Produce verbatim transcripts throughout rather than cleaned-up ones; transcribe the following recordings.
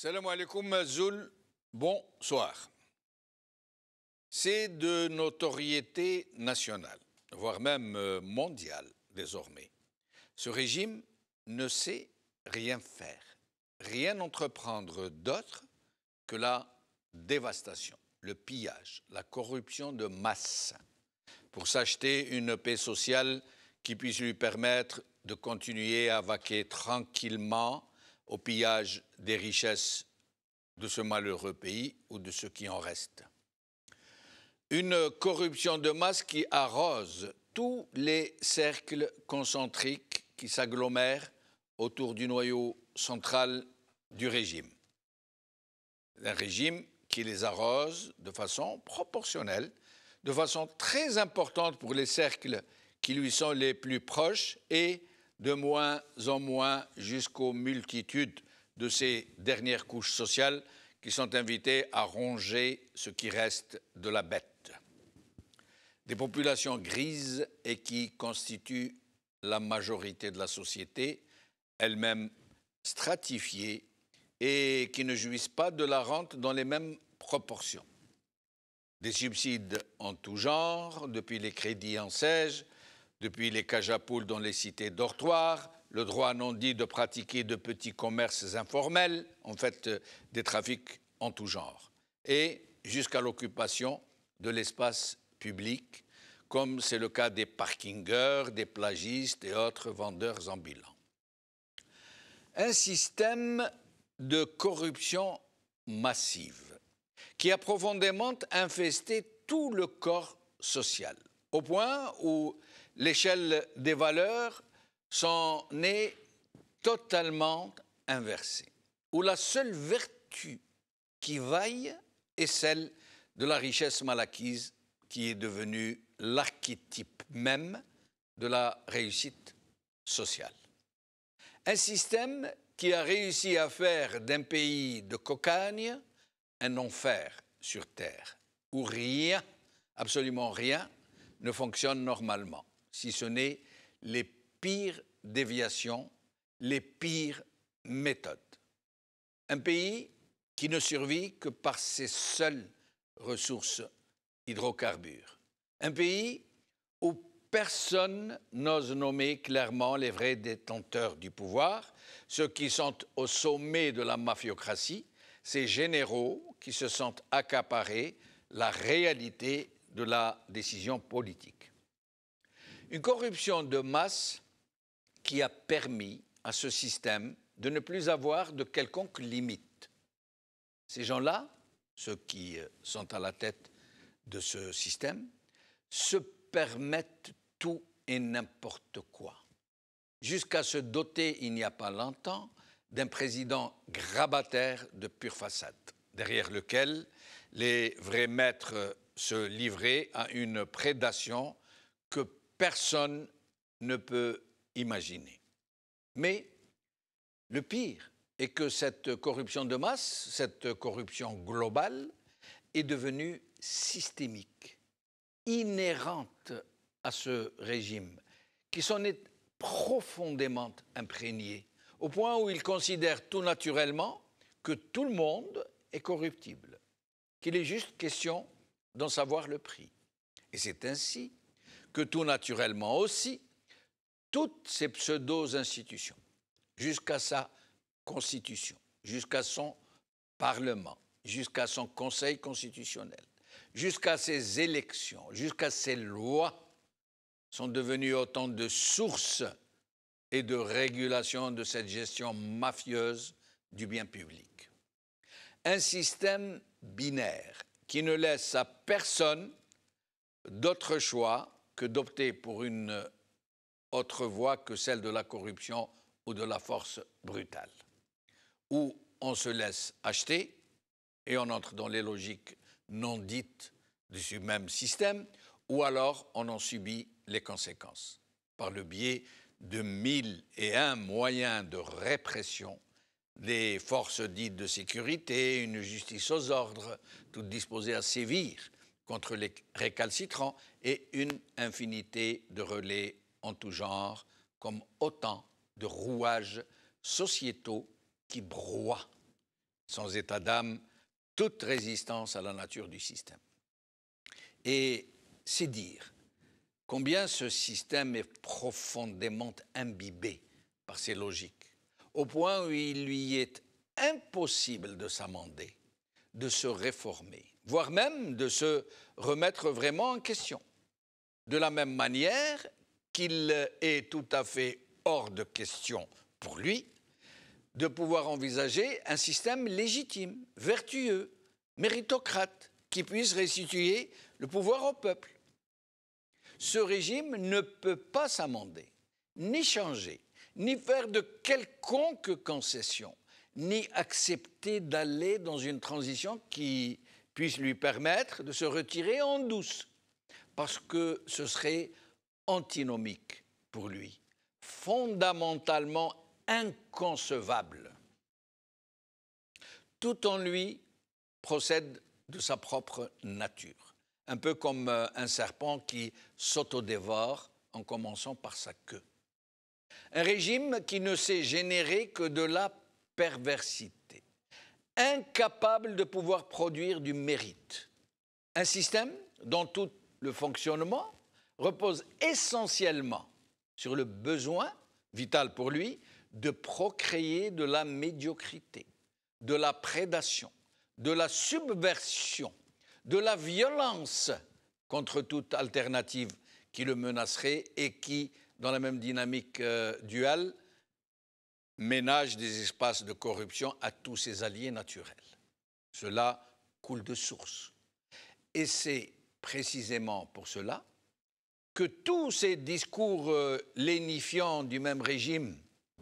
Salam alaikum Zul, bonsoir. C'est de notoriété nationale, voire même mondiale désormais. Ce régime ne sait rien faire, rien entreprendre d'autre que la dévastation, le pillage, la corruption de masse, pour s'acheter une paix sociale qui puisse lui permettre de continuer à vaquer tranquillement au pillage des richesses de ce malheureux pays ou de ce qui en reste. Une corruption de masse qui arrose tous les cercles concentriques qui s'agglomèrent autour du noyau central du régime. Un régime qui les arrose de façon proportionnelle, de façon très importante pour les cercles qui lui sont les plus proches et de moins en moins jusqu'aux multitudes de ces dernières couches sociales qui sont invitées à ronger ce qui reste de la bête. Des populations grises et qui constituent la majorité de la société, elles-mêmes stratifiées et qui ne jouissent pas de la rente dans les mêmes proportions. Des subsides en tout genre, depuis les crédits en sèche, depuis les cages à poules dans les cités dortoirs, le droit non dit de pratiquer de petits commerces informels, en fait des trafics en tout genre, et jusqu'à l'occupation de l'espace public, comme c'est le cas des parkingeurs, des plagistes et autres vendeurs ambulants. Un système de corruption massive qui a profondément infesté tout le corps social, au point où l'échelle des valeurs s'en est totalement inversée, où la seule vertu qui vaille est celle de la richesse mal acquise qui est devenue l'archétype même de la réussite sociale. Un système qui a réussi à faire d'un pays de cocagne un enfer sur terre, où rien, absolument rien, ne fonctionne normalement, si ce n'est les pires déviations, les pires méthodes. Un pays qui ne survit que par ses seules ressources hydrocarbures. Un pays où personne n'ose nommer clairement les vrais détenteurs du pouvoir, ceux qui sont au sommet de la mafiocratie, ces généraux qui se sentent accaparer la réalité de la décision politique. Une corruption de masse qui a permis à ce système de ne plus avoir de quelconque limite. Ces gens-là, ceux qui sont à la tête de ce système, se permettent tout et n'importe quoi, jusqu'à se doter, il n'y a pas longtemps, d'un président grabataire de pure façade, derrière lequel les vrais maîtres se livraient à une prédation que personne ne peut imaginer. Mais le pire est que cette corruption de masse, cette corruption globale, est devenue systémique, inhérente à ce régime, qui s'en est profondément imprégné, au point où il considère tout naturellement que tout le monde est corruptible, qu'il est juste question d'en savoir le prix. Et c'est ainsi que tout naturellement aussi, toutes ces pseudo-institutions, jusqu'à sa constitution, jusqu'à son parlement, jusqu'à son conseil constitutionnel, jusqu'à ses élections, jusqu'à ses lois, sont devenues autant de sources et de régulation de cette gestion mafieuse du bien public. Un système binaire qui ne laisse à personne d'autre choix que d'opter pour une autre voie que celle de la corruption ou de la force brutale, où on se laisse acheter et on entre dans les logiques non dites du même système, ou alors on en subit les conséquences par le biais de mille et un moyens de répression, des forces dites de sécurité, une justice aux ordres, toutes disposées à sévir contre les récalcitrants, et une infinité de relais en tout genre, comme autant de rouages sociétaux qui broient sans état d'âme, toute résistance à la nature du système. Et c'est dire combien ce système est profondément imbibé par ses logiques, au point où il lui est impossible de s'amender, de se réformer, voire même de se remettre vraiment en question. De la même manière qu'il est tout à fait hors de question pour lui de pouvoir envisager un système légitime, vertueux, méritocrate, qui puisse restituer le pouvoir au peuple. Ce régime ne peut pas s'amender, ni changer, ni faire de quelconque concession, ni accepter d'aller dans une transition qui puisse lui permettre de se retirer en douce, parce que ce serait antinomique pour lui, fondamentalement inconcevable. Tout en lui procède de sa propre nature, un peu comme un serpent qui s'autodévore en commençant par sa queue. Un régime qui ne sait générer que de la perversité, incapable de pouvoir produire du mérite. Un système dont tout le fonctionnement repose essentiellement sur le besoin, vital pour lui, de procréer de la médiocrité, de la prédation, de la subversion, de la violence contre toute alternative qui le menacerait et qui, dans la même dynamique euh, duale, ménage des espaces de corruption à tous ses alliés naturels. Cela coule de source. Et c'est précisément pour cela que tous ces discours euh, lénifiants du même régime,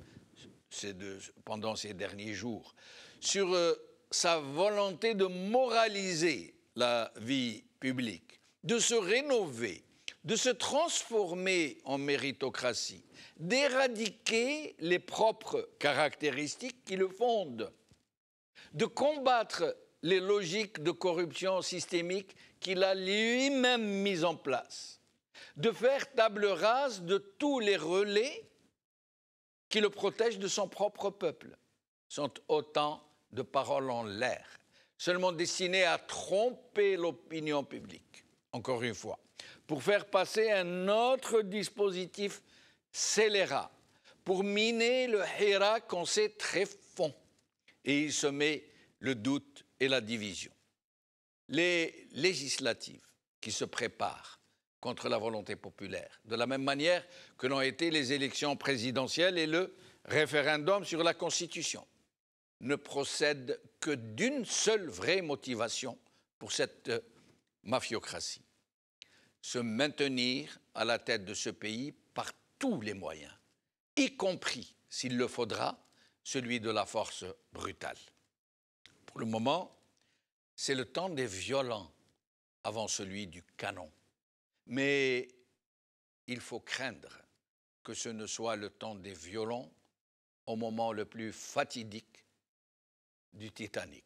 de, pendant ces derniers jours, sur euh, sa volonté de moraliser la vie publique, de se rénover, de se transformer en méritocratie, d'éradiquer les propres caractéristiques qui le fondent, de combattre les logiques de corruption systémique qu'il a lui-même mises en place, de faire table rase de tous les relais qui le protègent de son propre peuple, sont autant de paroles en l'air, seulement destinées à tromper l'opinion publique, encore une fois, pour faire passer un autre dispositif scélérat, pour miner le Hira qu'on sait très fond, et y semer le doute et la division. Les législatives qui se préparent contre la volonté populaire, de la même manière que l'ont été les élections présidentielles et le référendum sur la Constitution, ne procèdent que d'une seule vraie motivation pour cette mafiocratie: se maintenir à la tête de ce pays par tous les moyens, y compris, s'il le faudra, celui de la force brutale. Pour le moment, c'est le temps des violents avant celui du canon. Mais il faut craindre que ce ne soit le temps des violons au moment le plus fatidique du Titanic.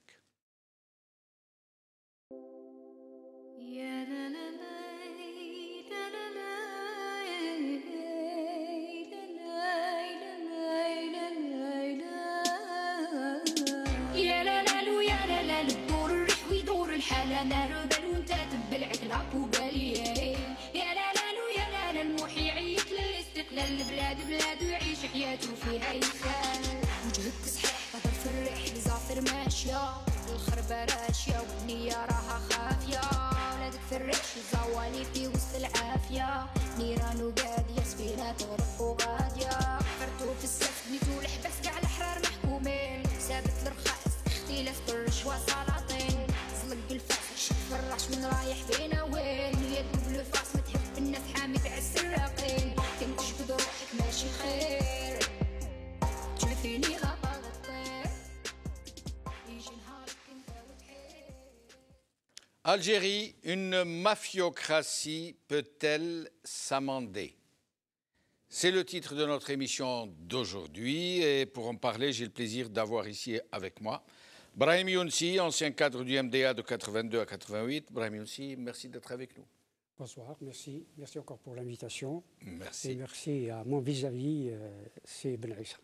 نار بل وانت تبلعك العقوبالية يا لا لا لو يا لا لا المحي يعيط للاستقلال البلاد بلاد ويعيش حياته فيها يسال وجهك صحيح قدر في الريح الزعتر ماشية الخربة راشية والنية راها خافية ولادك في الريح الزوالي في وسط العافية نيران وقادية سفينة تغرق وغادية فرتو في السف بنيتو الحبس كاع الأحرار محكومين ثابت الرخاص اختلاف بالرشوة سلاطين زلق الفاس فرعش من رايح فينا وين اليد بالفاس متحب الناس حامي تعس الراقين كنت تشبد روحك ماشي خير تشوفيني غابة الطير يجي نهارك انت وتحير. Algérie, une mafiocratie peut-elle s'amender? C'est le titre de notre émission d'aujourd'hui et pour en parler, j'ai le plaisir d'avoir ici avec moi Brahim Younsi, ancien cadre du M D A de quatre-vingt-deux à quatre-vingt-huit. Brahim Younsi, merci d'être avec nous. Bonsoir, merci. Merci encore pour l'invitation. Merci. Et merci à mon vis-à-vis, euh, c'est Ben Issa.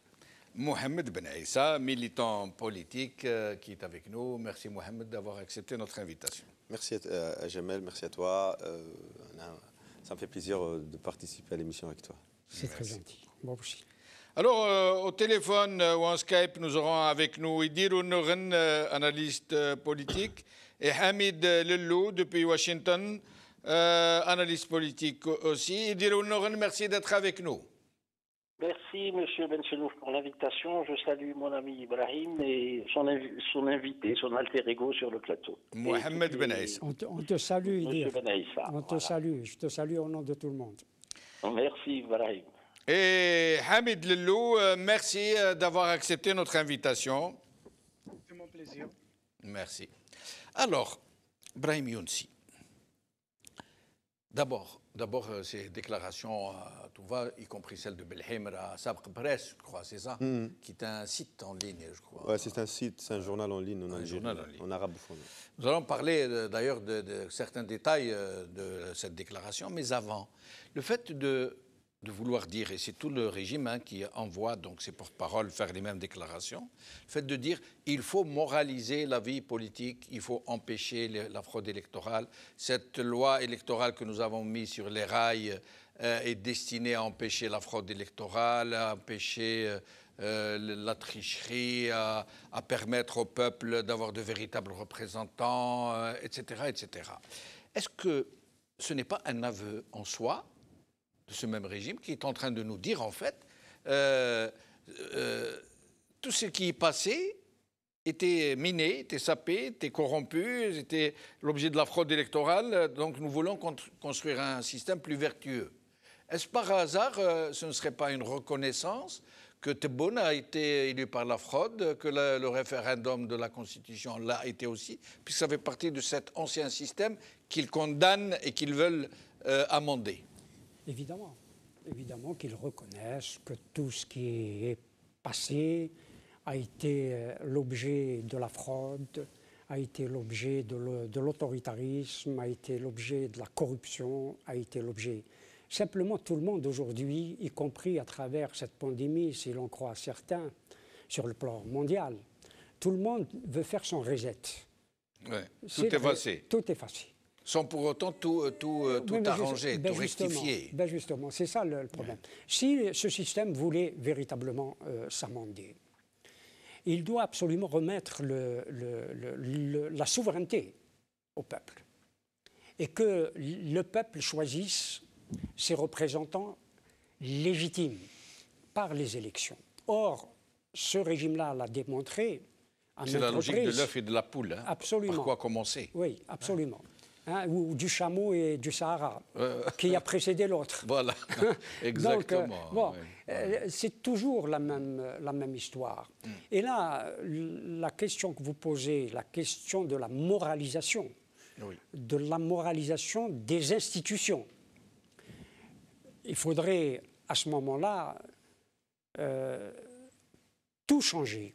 Mohamed Ben Aissa, militant politique euh, qui est avec nous. Merci Mohamed d'avoir accepté notre invitation. Merci à, à Jamel, merci à toi. Euh, ça me fait plaisir de participer à l'émission avec toi. C'est très gentil. Moi aussi. Alors, euh, au téléphone euh, ou en Skype, nous aurons avec nous Idirou Nouren, euh, analyste euh, politique, et Hamid Lellou depuis Washington, euh, analyste politique aussi. Idirou Nouren, merci d'être avec nous. Merci, M. Benchelouf, pour l'invitation. Je salue mon ami Ibrahim et son, invi son invité, son alter ego sur le plateau. Mohamed Ben Aissa. On te, on te salue, Idir. Ben Aissa. On te voilà. salue. Je te salue au nom de tout le monde. Merci, Ibrahim. Et Hamid Lellou, euh, merci d'avoir accepté notre invitation. C'est mon plaisir. Merci. Alors, Brahim Younsi, d'abord, d'abord ces déclarations à tout va, y compris celle de Belhemr à Sabq Press, je crois, c'est ça, mm. qui est un site en ligne, je crois. Oui, c'est un site, c'est un journal en ligne en, un journal en, ligne. en arabe. Nous allons parler d'ailleurs de, de certains détails de cette déclaration, mais avant, le fait de... de vouloir dire, et c'est tout le régime hein, qui envoie donc ses porte-paroles faire les mêmes déclarations, le fait de dire il faut moraliser la vie politique, il faut empêcher la fraude électorale. Cette loi électorale que nous avons mise sur les rails euh, est destinée à empêcher la fraude électorale, à empêcher euh, la tricherie, à, à permettre au peuple d'avoir de véritables représentants, euh, et cetera, et cetera. Est-ce que ce n'est pas un aveu en soi de ce même régime qui est en train de nous dire, en fait, euh, euh, tout ce qui est passé était miné, était sapé, était corrompu, était l'objet de la fraude électorale, donc nous voulons construire un système plus vertueux. Est-ce par hasard, euh, ce ne serait pas une reconnaissance que Tebboune a été élu par la fraude, que le, le référendum de la Constitution l'a été aussi, puisque ça fait partie de cet ancien système qu'ils condamnent et qu'ils veulent euh, amender? Évidemment, évidemment qu'ils reconnaissent que tout ce qui est passé a été l'objet de la fraude, a été l'objet de l'autoritarisme, a été l'objet de la corruption, a été l'objet... Simplement, tout le monde aujourd'hui, y compris à travers cette pandémie, si l'on croit certains, sur le plan mondial, tout le monde veut faire son reset. Ouais, tout est effacé. Tout effacé. Sans pour autant tout, tout, tout oui, arranger, ben tout rectifier. Ben justement, c'est ça le, le problème. Ouais. Si ce système voulait véritablement euh, s'amender, il doit absolument remettre le, le, le, le, la souveraineté au peuple. Et que le peuple choisisse ses représentants légitimes par les élections. Or, ce régime-là l'a démontré. C'est la logique de l'œuf et de la poule. Hein. Absolument. Par quoi commencer? Oui, absolument. Hein, ou du chameau et du Sahara, euh, qui a précédé l'autre. Voilà, exactement. Donc, euh, bon, oui. euh, c'est toujours la même, la même histoire. Mm. Et là, la question que vous posez, la question de la moralisation, oui. de la moralisation des institutions, il faudrait à ce moment-là euh, tout changer.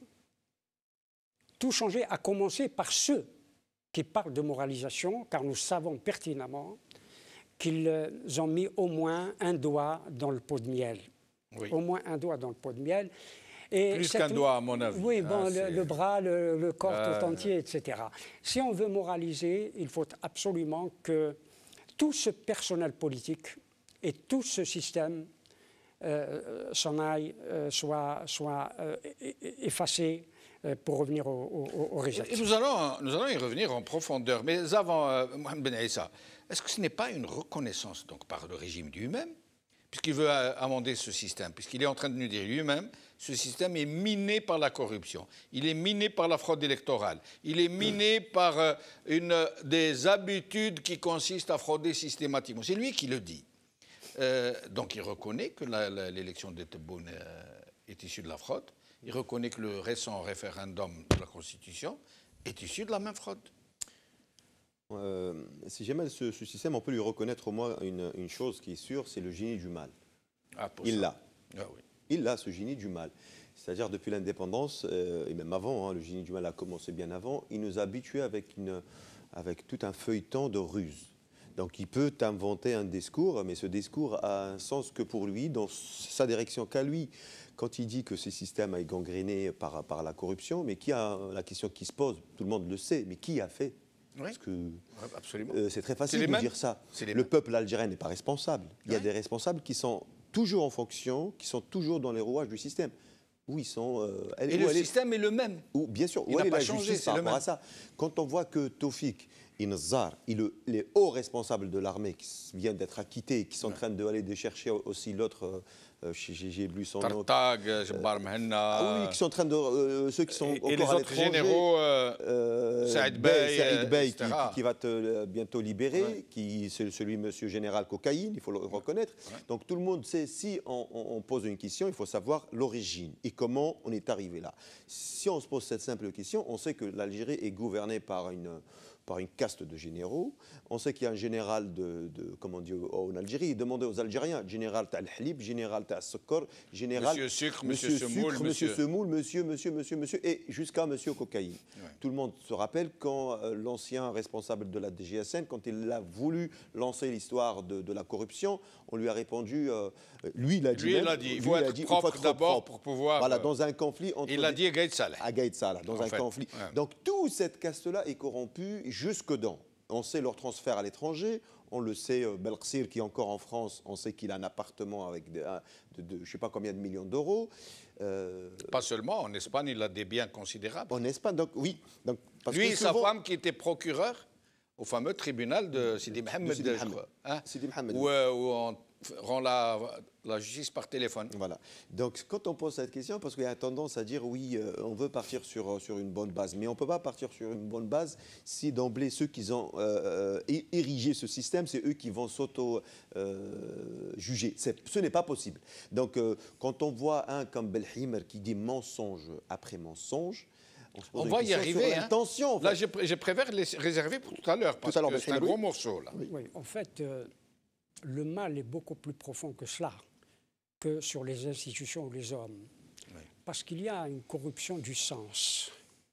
Tout changer, à commencer par ceux qui parlent de moralisation, car nous savons pertinemment qu'ils ont mis au moins un doigt dans le pot de miel. Oui. Au moins un doigt dans le pot de miel. Et plus qu'un doigt, à mon avis. Oui, bon, ah, le, le bras, le, le corps euh... tout entier, et cetera. Si on veut moraliser, il faut absolument que tout ce personnel politique et tout ce système euh, s'en aille, euh, soit, soit euh, effacé, pour revenir au, au, au reset. Et nous allons, nous allons y revenir en profondeur. Mais avant, euh, Mohamed Ben Aissa, est-ce que ce n'est pas une reconnaissance donc, par le régime lui-même, puisqu'il veut amender ce système, puisqu'il est en train de nous dire lui-même, ce système est miné par la corruption, il est miné par la fraude électorale, il est miné mmh. par euh, une, des habitudes qui consistent à frauder systématiquement. C'est lui qui le dit. Euh, donc il reconnaît que l'élection de Tebboune euh, est issue de la fraude. Il reconnaît que le récent référendum de la Constitution est issu de la même fraude. Euh, si jamais ce, ce système, on peut lui reconnaître au moins une, une chose qui est sûre, c'est le génie du mal. Ah, il l'a. Ah, oui. Il a ce génie du mal. C'est-à-dire depuis l'indépendance, euh, et même avant, hein, le génie du mal a commencé bien avant, il nous a habitués avec, une, avec tout un feuilleton de ruses. Donc il peut inventer un discours, mais ce discours a un sens que pour lui, dans sa direction qu'à lui. Quand il dit que ce système est gangréné par, par la corruption, mais qui a la question qui se pose, tout le monde le sait, mais qui a fait? Oui, Parce que absolument. Euh, c'est très facile de mêmes. dire ça. Le mêmes. Peuple algérien n'est pas responsable. Il y a ouais. des responsables qui sont toujours en fonction, qui sont toujours dans les rouages du système. Où ils sont. Euh, elle, Et où le elle système est... est le même. Où, bien sûr, il où n'a est pas la changé, justice par le rapport même. à ça? Quand on voit que Taoufik Inzar, il, les hauts responsables de l'armée qui viennent d'être acquittés, qui sont ouais. en train d'aller de chercher aussi l'autre. Euh, j'ai lu son nom. Tartag, Jabbar Mahenna. Ah oui, qui sont en train de. Euh, ceux qui sont et, encore et les à autres généraux, euh, euh, Saïd Bey, Saïd Bey qui, qui va te, euh, bientôt libérer, ouais. qui c'est celui monsieur général cocaïne, il faut le reconnaître. Ouais. Donc tout le monde sait, si on, on, on pose une question, il faut savoir l'origine et comment on est arrivé là. Si on se pose cette simple question, on sait que l'Algérie est gouvernée par une. par une caste de généraux. On sait qu'il y a un général de, de comment on dit en Algérie. Demandez aux Algériens, général Tal Halib, général Tal Sokor, général Monsieur Sucre, Monsieur, Monsieur Semoul, Sucre, Monsieur Semoul, Monsieur, Monsieur, Monsieur, Monsieur, et jusqu'à Monsieur Cocaïne. Ouais. Tout le monde se rappelle quand euh, l'ancien responsable de la D G S N, quand il a voulu lancer l'histoire de, de la corruption, on lui a répondu, euh, lui il a dit, lui, même, il a dit, il lui, faut il être dit, propre d'abord pour pouvoir. Voilà, dans un conflit entre. Il l'a dit à Gaïd Salah. À Gaïd Salah, dans un fait. conflit. Ouais. Donc toute cette caste-là est corrompue jusque dans. On sait leur transfert à l'étranger, on le sait, euh, Belksir qui est encore en France, on sait qu'il a un appartement avec de, de, de, je ne sais pas combien de millions d'euros. Euh, pas seulement, en Espagne, il a des biens considérables. En Espagne, donc oui. Donc, parce Lui que et souvent, sa femme qui était procureur au fameux tribunal de Sidi Mohamed, Sidi Mohamed. Hein, Sidi Mohamed. Où, euh, où on rend la, la justice par téléphone. Voilà. Donc, quand on pose cette question, parce qu'il y a tendance à dire, oui, euh, on veut partir sur, sur une bonne base, mais on ne peut pas partir sur une bonne base si d'emblée, ceux qui ont euh, érigé ce système, c'est eux qui vont s'auto-juger. Euh, ce n'est pas possible. Donc, euh, quand on voit un comme Belhimer qui dit mensonge après mensonge, on, on va y arriver. Hein. En fait. Là, je, je préfère les réserver pour tout à l'heure, parce tout à que c'est un gros morceau. Là. Oui, oui. En fait, euh, le mal est beaucoup plus profond que cela, que sur les institutions ou les hommes. Oui. Parce qu'il y a une corruption du sens.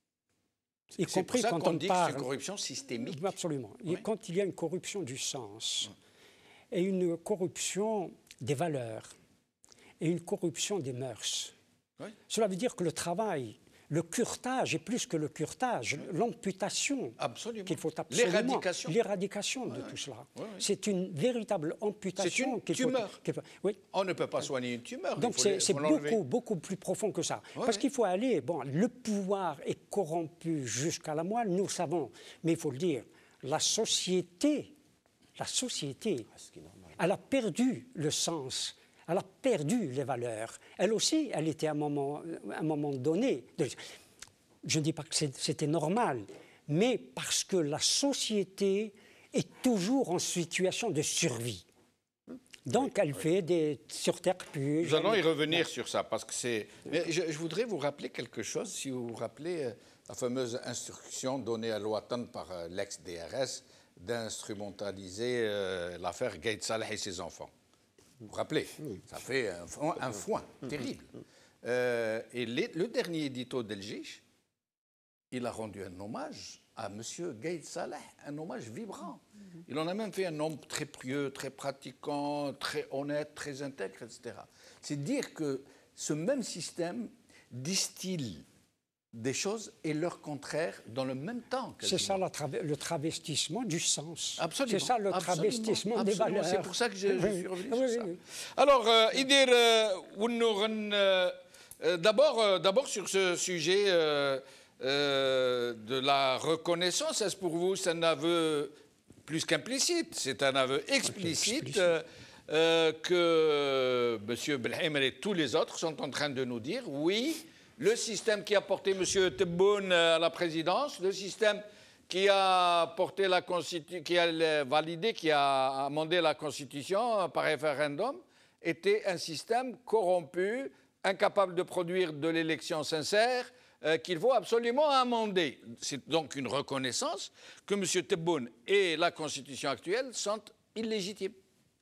Y compris quand on dit parle, que c'est une corruption systémique. Absolument. Oui. Et quand il y a une corruption du sens, oui. et une corruption des valeurs, et une corruption des mœurs, oui. cela veut dire que le travail... Le curetage, et plus que le curetage, l'amputation qu'il faut absolument... L'éradication. L'éradication de ouais, tout cela. Ouais, ouais. C'est une véritable amputation. C'est une tumeur. Faut, faut, oui. On ne peut pas soigner une tumeur. Donc c'est beaucoup, beaucoup plus profond que ça. Ouais, Parce qu'il faut aller... Bon, le pouvoir est corrompu jusqu'à la moelle, nous savons. Mais il faut le dire, la société, la société, elle a perdu le sens. Elle a perdu les valeurs. Elle aussi, elle était à un moment, à un moment donné. Je ne dis pas que c'était normal, mais parce que la société est toujours en situation de survie. Donc, elle oui. fait des surterfuges. Nous allons y revenir sur ça, parce que c'est... Mais je, je voudrais vous rappeler quelque chose, si vous vous rappelez euh, la fameuse instruction donnée à l'Ouattan par euh, l'ex-D R S d'instrumentaliser euh, l'affaire Gaïd Salah et ses enfants. Vous vous rappelez, oui. ça fait un, un foin terrible. Euh, et les, le dernier édito d'El Jish, il a rendu un hommage à M. Gaïd Salah, un hommage vibrant. Il en a même fait un homme très pieux, très pratiquant, très honnête, très intègre, et cetera. C'est dire que ce même système distille des choses et leur contraire dans le même temps. C'est ça tra le travestissement du sens. Absolument. C'est ça le absolument, travestissement absolument. des valeurs. C'est pour ça que je, je suis revenu oui, sur oui, ça. oui. Alors, Idir, euh, euh, d'abord euh, sur ce sujet euh, euh, de la reconnaissance, est-ce pour vous c'est un aveu plus qu'implicite, c'est un aveu explicite euh, euh, que M. Belhimer et tous les autres sont en train de nous dire, oui, le système qui a porté M. Tebboune à la présidence, le système qui a porté la Constitution, qui a validé, qui a amendé la Constitution par référendum, était un système corrompu, incapable de produire de l'élection sincère, euh, qu'il faut absolument amender. C'est donc une reconnaissance que M. Tebboune et la Constitution actuelle sont illégitimes.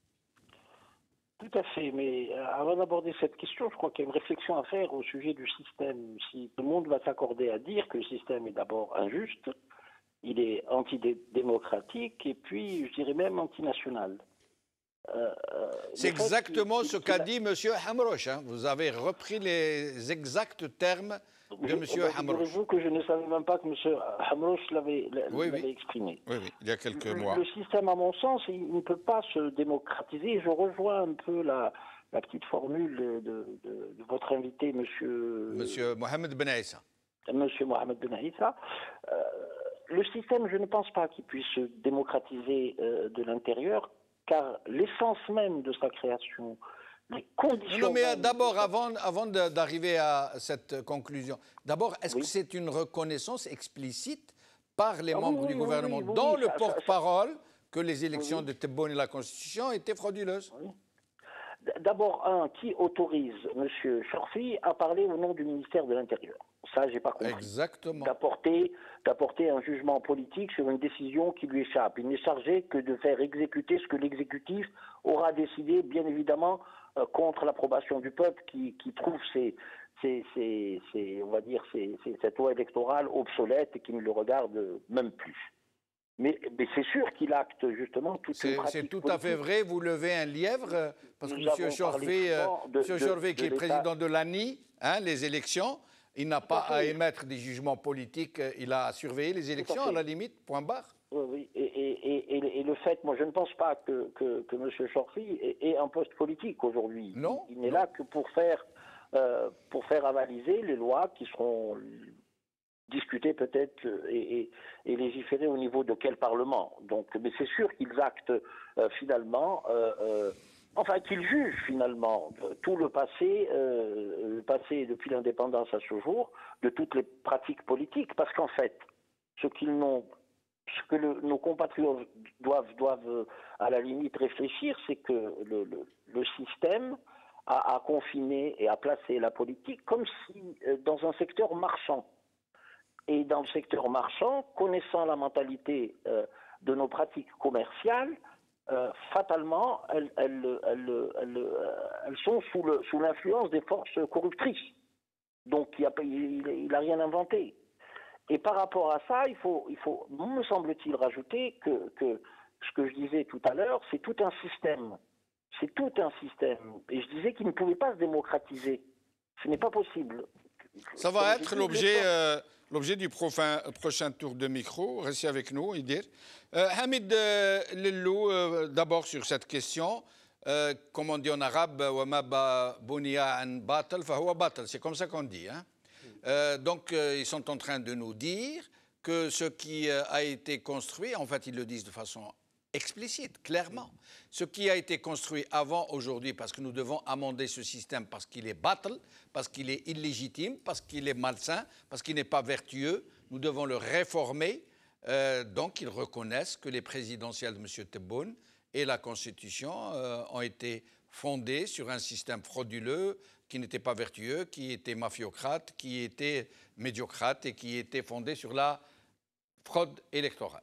Tout à fait, mais avant d'aborder cette question, je crois qu'il y a une réflexion à faire au sujet du système. Si tout le monde va s'accorder à dire que le système est d'abord injuste, il est antidémocratique et puis, je dirais même antinational. Euh, C'est exactement ce qu'a dit M. Hamrouche. Hein. Vous avez repris les exacts termes de M. Hamrouche. Figurez-vous que je ne savais même pas que M. Hamrouche l'avait oui, oui. exprimé. Oui, oui, il y a quelques le, mois. Le système, à mon sens, il ne peut pas se démocratiser. Je rejoins un peu la, la petite formule de, de, de, de votre invité, M. M. Mohamed Ben Aissa. M. Mohamed Ben Aissa. Euh, le système, je ne pense pas qu'il puisse se démocratiser euh, de l'intérieur, car l'essence même de sa création, les conditions... Non, non mais d'abord, avant, avant d'arriver à cette conclusion, d'abord, est-ce oui. que c'est une reconnaissance explicite par les ah, membres oui, du oui, gouvernement, oui, oui, dans oui, le porte-parole, que les élections oui. de Tebboune et la Constitution étaient frauduleuses? Oui. D'abord, un, qui autorise M. Chorfi à parler au nom du ministère de l'Intérieur? Ça, j'ai pas compris. Exactement. D'apporter, d'apporter un jugement politique sur une décision qui lui échappe. Il n'est chargé que de faire exécuter ce que l'exécutif aura décidé, bien évidemment, euh, contre l'approbation du peuple qui, qui trouve ces, ces, ces, ces, on va dire, ces, ces, cette loi électorale obsolète et qui ne le regarde même plus. Mais, mais c'est sûr qu'il acte justement toute une pratique C'est tout politique. à fait vrai. Vous levez un lièvre, parce Nous que M. Chorfi, euh, de, M. Chorfi, qui est président de l'A N I, hein, les élections, il n'a pas à émettre des jugements politiques, il a à surveiller les élections, à, à la limite, point barre. Oui, oui. Et, et, et, et le fait, moi je ne pense pas que, que, que M. Chorfi ait un poste politique aujourd'hui. Non. Il, il n'est non. là que pour faire, euh, pour faire avaliser les lois qui seront discuter peut-être et, et, et légiférer au niveau de quel Parlement. Donc, mais c'est sûr qu'ils actent euh, finalement, euh, euh, enfin qu'ils jugent finalement tout le passé, euh, le passé depuis l'indépendance à ce jour, de toutes les pratiques politiques, parce qu'en fait, ce qu'ils n'ont, ce que le, nos compatriotes doivent, doivent à la limite réfléchir, c'est que le, le, le système a, a confiné et a placé la politique comme si euh, dans un secteur marchand. Et dans le secteur marchand, connaissant la mentalité euh, de nos pratiques commerciales, euh, fatalement, elles, elles, elles, elles, elles sont sous, le, sous l'influence des forces corruptrices. Donc, il n'a rien inventé. Et par rapport à ça, il faut, il faut me semble-t-il, rajouter que, que ce que je disais tout à l'heure, c'est tout un système. C'est tout un système. Et je disais qu'il ne pouvait pas se démocratiser. Ce n'est pas possible. Ça va être l'objet euh, l'objet du prochain, prochain tour de micro. Restez avec nous, Idir. Euh, Hamid euh, Lellou, euh, d'abord sur cette question. Euh, comme on dit en arabe, c'est comme ça qu'on dit. Hein? Euh, donc, euh, ils sont en train de nous dire que ce qui euh, a été construit, en fait, ils le disent de façon explicite, clairement. Ce qui a été construit avant aujourd'hui, parce que nous devons amender ce système, parce qu'il est battle, parce qu'il est illégitime, parce qu'il est malsain, parce qu'il n'est pas vertueux, nous devons le réformer. Euh, donc, ils reconnaissent que les présidentielles de M. Tebboune et la Constitution euh, ont été fondées sur un système frauduleux qui n'était pas vertueux, qui était mafiocrate, qui était médiocrate et qui était fondé sur la fraude électorale.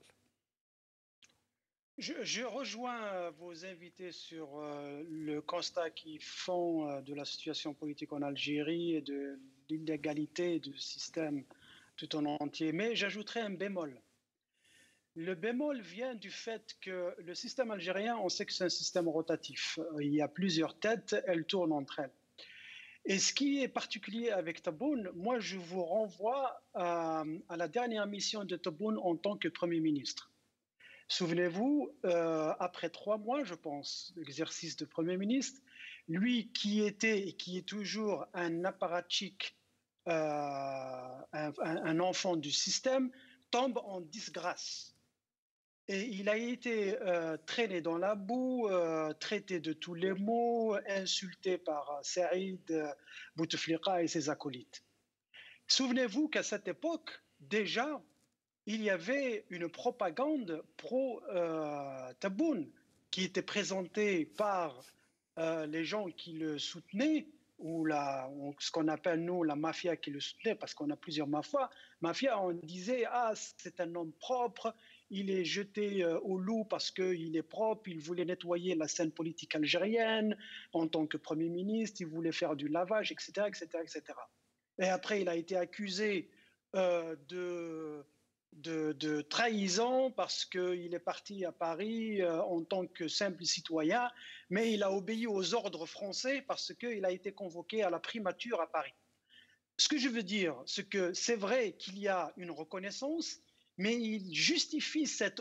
Je, je rejoins vos invités sur euh, le constat qu'ils font euh, de la situation politique en Algérie et de l'illégalité du système tout en entier. Mais j'ajouterai un bémol. Le bémol vient du fait que le système algérien, on sait que c'est un système rotatif. Il y a plusieurs têtes, elles tournent entre elles. Et ce qui est particulier avec Tebboune, moi je vous renvoie à, à la dernière mission de Tebboune en tant que Premier ministre. Souvenez-vous, euh, après trois mois, je pense, d'exercice de Premier ministre, lui qui était et qui est toujours un apparatchik, euh, un, un enfant du système, tombe en disgrâce. Et il a été euh, traîné dans la boue, euh, traité de tous les maux, insulté par Saïd Bouteflika et ses acolytes. Souvenez-vous qu'à cette époque, déjà, il y avait une propagande pro-Tebboune euh, qui était présentée par euh, les gens qui le soutenaient, ou la, ce qu'on appelle nous la mafia qui le soutenait, parce qu'on a plusieurs mafias. Mafia, on disait « Ah, c'est un homme propre, il est jeté euh, au loup parce qu'il est propre, il voulait nettoyer la scène politique algérienne en tant que Premier ministre, il voulait faire du lavage, et cetera, et cetera, et cetera » Et après, il a été accusé euh, de... de, de trahison parce qu'il est parti à Paris euh, en tant que simple citoyen, mais il a obéi aux ordres français parce qu'il a été convoqué à la primature à Paris. Ce que je veux dire, c'est que c'est vrai qu'il y a une reconnaissance, mais il justifie cette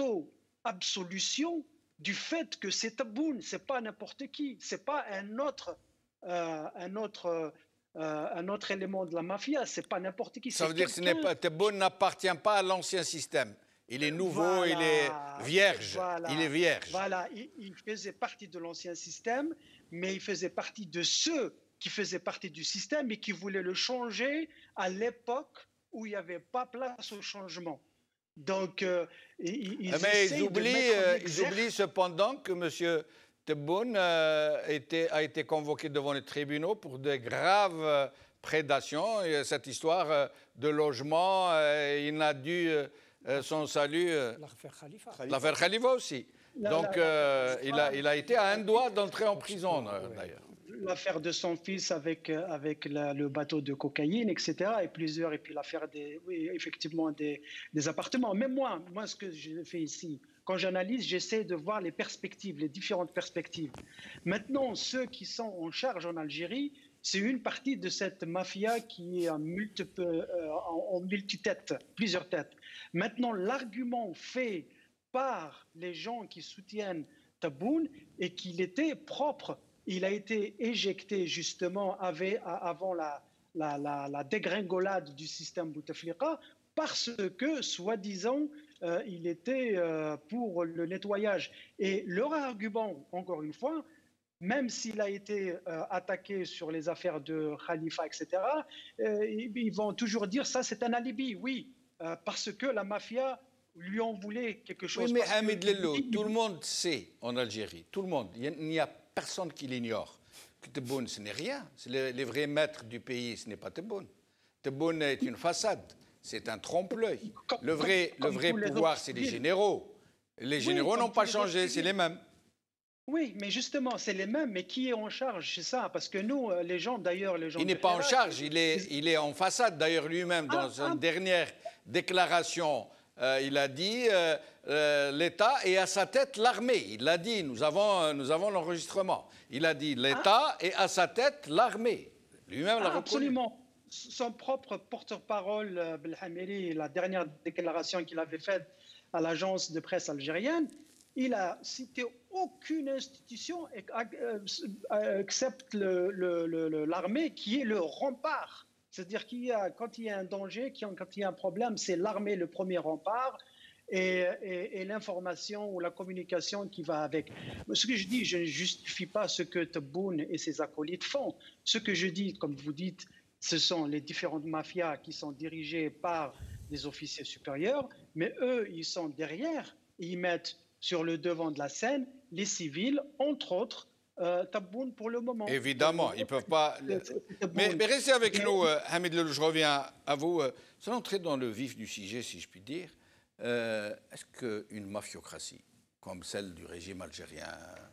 auto-absolution du fait que c'est Tebboune, c'est pas n'importe qui, c'est pas un autre, euh, un autre, euh, un autre élément de la mafia, c'est pas n'importe qui. Ça veut dire que ce n'est pas, Tebboune n'appartient pas à l'ancien système. Il est nouveau, voilà, il est vierge. Voilà, il est vierge. Voilà, il, il faisait partie de l'ancien système, mais il faisait partie de ceux qui faisaient partie du système et qui voulaient le changer à l'époque où il n'y avait pas place au changement. Donc, euh, ils, ils mais ils oublient, euh, ils oublient cependant que M. Tebboune euh, était, a été convoqué devant les tribunaux pour de graves euh, prédations. Et cette histoire euh, de logement, euh, il n'a dû euh, son salut. Euh, L'affaire Khalifa. L'affaire Khalifa aussi. La, Donc, la, euh, la, il, a, il a été à un doigt d'entrer en prison, euh, d'ailleurs. L'affaire de son fils avec, avec la, le bateau de cocaïne, et cetera. Et plusieurs, et puis l'affaire des, oui, effectivement, des, des appartements. Mais moi, moi, ce que je fais ici, quand j'analyse, j'essaie de voir les perspectives, les différentes perspectives. Maintenant, ceux qui sont en charge en Algérie, c'est une partie de cette mafia qui est en, multiple, euh, en, en multitête, plusieurs têtes. Maintenant, l'argument fait par les gens qui soutiennent Tebboune est qu'il était propre. Il a été éjecté justement avec, avant la, la, la, la dégringolade du système Bouteflika parce que, soi-disant, euh, il était euh, pour le nettoyage. Et leur argument, encore une fois, même s'il a été euh, attaqué sur les affaires de Khalifa, et cetera, euh, ils vont toujours dire ça, c'est un alibi, oui, euh, parce que la mafia lui en voulait quelque chose. Oui, mais Hamid Lello, tout le monde sait en Algérie, tout le monde, il n'y a personne qui l'ignore, que Tebboune, ce n'est rien. Les, les vrais maîtres du pays, ce n'est pas Tebboune. Tebboune est une façade, c'est un trompe-l'œil. Le vrai, le vrai pouvoir, c'est les généraux. Les oui, généraux n'ont pas changé, c'est les mêmes. Oui, mais justement, c'est les mêmes, mais qui est en charge, c'est ça, parce que nous, les gens, d'ailleurs, les gens... Il n'est pas en charge, il est, il est en façade, d'ailleurs, lui-même, dans ah, une ah, dernière déclaration, euh, il a dit euh, euh, l'État et à sa tête l'armée. Il l'a dit, nous avons, euh, nous avons l'enregistrement. Il a dit l'État ah, et à sa tête l'armée. Lui-même ah, l'a reconnu. Absolument. Son propre porte-parole, euh, Belhamiri, la dernière déclaration qu'il avait faite à l'agence de presse algérienne, il a cité aucune institution excepte l'armée qui est le rempart. C'est-à-dire qu'il y a, quand il y a un danger, quand il y a un problème, c'est l'armée le premier rempart et, et, et l'information ou la communication qui va avec. Ce que je dis, je ne justifie pas ce que Tebboune et ses acolytes font. Ce que je dis, comme vous dites, ce sont les différentes mafias qui sont dirigées par des officiers supérieurs, mais eux, ils sont derrière et ils mettent sur le devant de la scène les civils, entre autres, euh, Tebboune pour le moment. Évidemment, ils ne peuvent pas... Mais, mais restez avec mais... nous, euh, Hamid Lello, je reviens à vous. Euh, sans entrer dans le vif du sujet, si je puis dire, euh, est-ce qu'une mafiocratie, comme celle du régime algérien,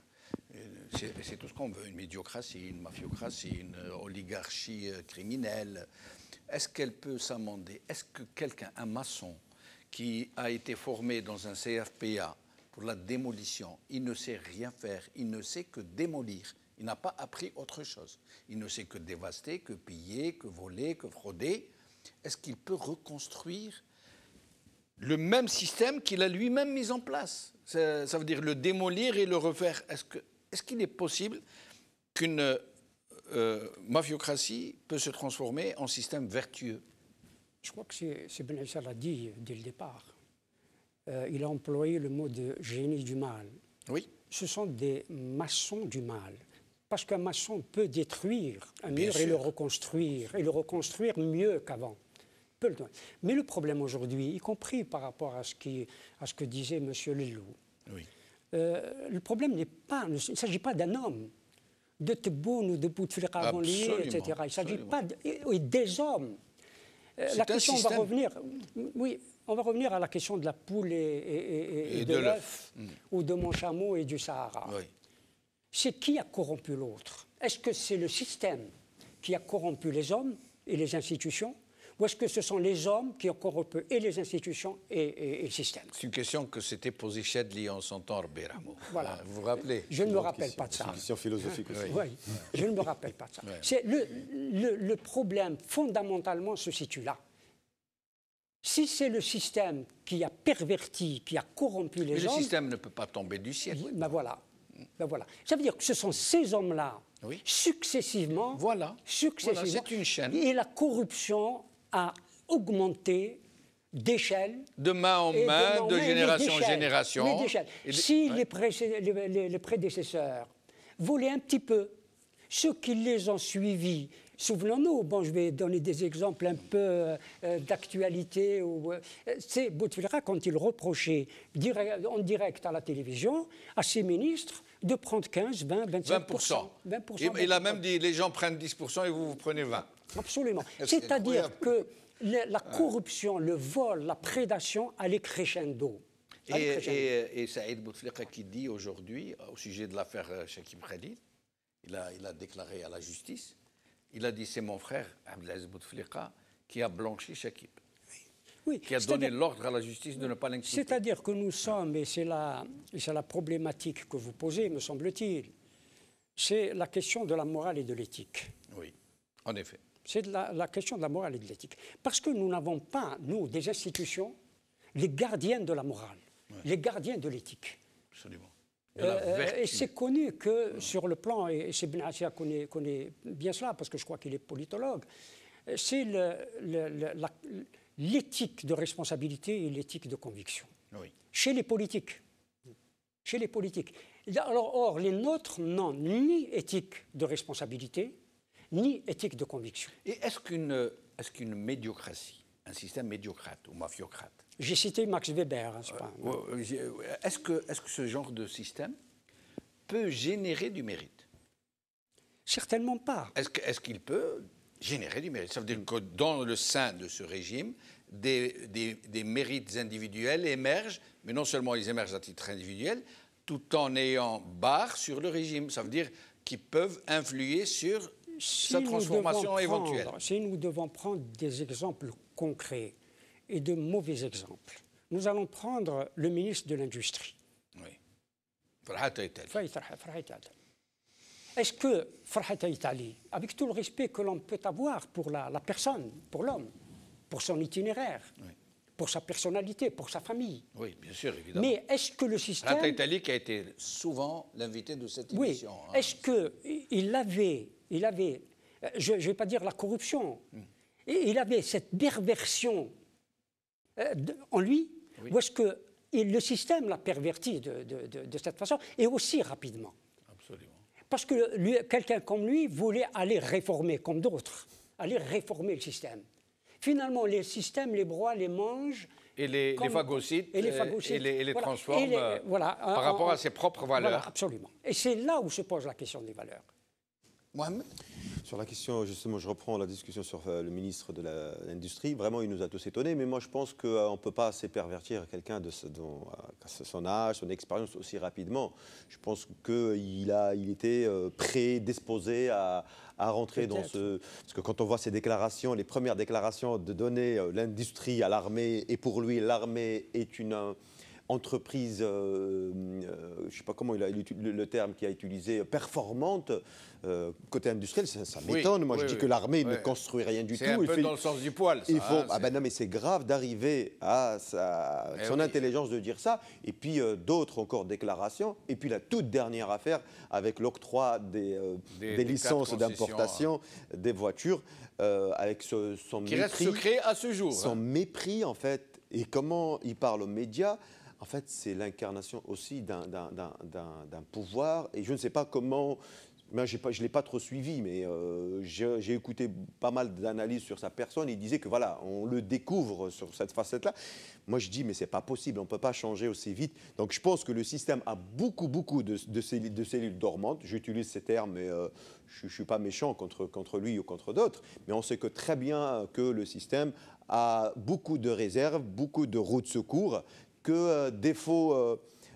c'est tout ce qu'on veut, une médiocratie, une mafiocratie, une oligarchie criminelle, est-ce qu'elle peut s'amender? Est-ce que quelqu'un, un maçon, qui a été formé dans un C F P A pour la démolition, il ne sait rien faire, il ne sait que démolir, il n'a pas appris autre chose. Il ne sait que dévaster, que piller, que voler, que frauder. Est-ce qu'il peut reconstruire le même système qu'il a lui-même mis en place? Ça, ça veut dire le démolir et le refaire. Est-ce que, est-ce qu'il est possible qu'une euh, mafiocratie peut se transformer en système vertueux? Je crois que c'est Ben Issa l'a dit dès le départ. Euh, il a employé le mot de génie du mal. Oui. Ce sont des maçons du mal. Parce qu'un maçon peut détruire un Bien mur sûr. et le reconstruire, et le reconstruire mieux qu'avant. Mais le problème aujourd'hui, y compris par rapport à ce, qui, à ce que disait M. Lello, oui. euh, le problème n'est pas, il ne s'agit pas d'un homme, de Tebboune ou de Bouteflika avant lié, et cetera. Il ne s'agit pas de, et des hommes. La question, on va revenir, oui, on va revenir à la question de la poule et, et, et, et, et de, de l'œuf, mmh. ou de mon chameau et du Sahara. Oui. C'est qui a corrompu l'autre? Est-ce que c'est le système qui a corrompu les hommes et les institutions, ou est-ce que ce sont les hommes qui ont corrompu et les institutions et, et, et le système? C'est une question que s'était posée Chadli en son temps, Rabbi-Ramo. Voilà. Vous vous rappelez? Je ne me rappelle pas de ça. C'est une question philosophique aussi. Oui, je ne me rappelle pas de ça. C'est le, le, le problème, fondamentalement, se situe là. Si c'est le système qui a perverti, qui a corrompu les Mais hommes... le système ne peut pas tomber du ciel. Ben voilà. Ben voilà. Ça veut dire que ce sont ces hommes-là, oui. successivement... Voilà. Successivement. Voilà, c'est une chaîne. Et la corruption a augmenté d'échelle. De main en main, de, de génération en génération. Et de... Si ouais. les, les, les prédécesseurs volaient un petit peu, ceux qui les ont suivis... Souvenons-nous, bon, je vais donner des exemples un peu euh, d'actualité. Euh, c'est Bouteflika quand il reprochait direct, en direct à la télévision à ses ministres de prendre quinze, vingt, vingt-cinq pour cent. vingt pour cent. Et, il a même dit les gens prennent dix pour cent et vous, vous prenez vingt pour cent. Absolument. C'est-à-dire que la, la corruption, le vol, la prédation allaient crescendo. Et, et, et Saïd Bouteflika qui dit aujourd'hui, au sujet de l'affaire Chakib Khalil, il a, il a déclaré à la justice. Il a dit, c'est mon frère, Abdelaziz Bouteflika, qui a blanchi Chakib, oui. qui a donné l'ordre à la justice de ne pas l'inculper. C'est-à-dire que nous sommes, et c'est la, la problématique que vous posez, me semble-t-il, c'est la question de la morale et de l'éthique. Oui, en effet. C'est la, la question de la morale et de l'éthique. Parce que nous n'avons pas, nous, des institutions, les gardiens de la morale, oui. les gardiens de l'éthique. Absolument. Euh, et c'est connu que ouais. sur le plan, et c'est Ben Assia connaît, connaît bien cela parce que je crois qu'il est politologue, c'est l'éthique de responsabilité et l'éthique de conviction. Oui. Chez les politiques. Chez les politiques. Alors, or, les nôtres n'ont ni éthique de responsabilité, ni éthique de conviction. Et est-ce qu'une est-ce qu'une médiocratie, un système médiocrate ou mafiocrate, j'ai cité Max Weber. Hein, euh, est-ce que, est-ce que ce genre de système peut générer du mérite? Certainement pas. Est-ce, que, est-ce qu'il peut générer du mérite? Ça veut dire que dans le sein de ce régime, des, des, des mérites individuels émergent, mais non seulement ils émergent à titre individuel, tout en ayant barre sur le régime. Ça veut dire qu'ils peuvent influer sur si sa transformation éventuelle. Prendre, si nous devons prendre des exemples concrets, et de mauvais exemples. Nous allons prendre le ministre de l'Industrie. Oui. Farhat Aïtali. Est-ce que Farhat Aïtali, avec tout le respect que l'on peut avoir pour la, la personne, pour l'homme, pour son itinéraire, oui. pour sa personnalité, pour sa famille. Oui, bien sûr, évidemment. Mais est-ce que le système... Farhat Aïtali qui a été souvent l'invité de cette émission. Oui. Hein. Est-ce qu'il avait, il avait, je ne vais pas dire la corruption, hum. il avait cette perversion en lui, oui. ou est-ce que le système l'a perverti de, de, de, de cette façon, et aussi rapidement? Absolument. Parce que quelqu'un comme lui voulait aller réformer, comme d'autres, aller réformer le système. Finalement, les systèmes, les broient, les mangent... Et les, comme, les phagocytes, et les, phagocytes, et les, et les voilà, transforment et les, voilà, par en, rapport à ses propres valeurs. Voilà, absolument. Et c'est là où se pose la question des valeurs. Mohamed ? Sur la question, justement, je reprends la discussion sur euh, le ministre de l'Industrie. Vraiment, il nous a tous étonnés, mais moi, je pense qu'on euh, ne peut pas assez pervertir quelqu'un de ce, dont, euh, son âge, son expérience aussi rapidement. Je pense qu'il a, il était euh, prédisposé à, à rentrer dans ce... Parce que quand on voit ces déclarations, les premières déclarations de donner euh, l'industrie à l'armée, et pour lui, l'armée est une... Euh, entreprise, euh, euh, je ne sais pas comment il a le, le terme qu'il a utilisé, performante, euh, côté industriel, ça, ça m'étonne. Oui, Moi, oui, je dis oui. que l'armée oui. ne construit rien du c'est tout. C'est un il peu fait, dans le sens du poil, ça. Il faut, hein, ah ben non, mais c'est grave d'arriver à sa, eh son oui. intelligence de dire ça. Et puis, euh, d'autres encore déclarations. Et puis, la toute dernière affaire avec l'octroi des, euh, des, des, des licences d'importation hein. des voitures, euh, avec ce, son Qui mépris. Qui reste secret à ce jour. Son hein. mépris, en fait, et comment il parle aux médias. En fait, c'est l'incarnation aussi d'un pouvoir. Et je ne sais pas comment... Moi, pas, je ne l'ai pas trop suivi, mais euh, j'ai écouté pas mal d'analyses sur sa personne. Il disait que voilà, on le découvre sur cette facette-là. Moi, je dis, mais ce n'est pas possible, on ne peut pas changer aussi vite. Donc, je pense que le système a beaucoup, beaucoup de, de, cellules, de cellules dormantes. J'utilise ces termes, mais euh, je ne suis pas méchant contre, contre lui ou contre d'autres. Mais on sait que très bien que le système a beaucoup de réserves, beaucoup de roues de secours, que euh, défaut, euh,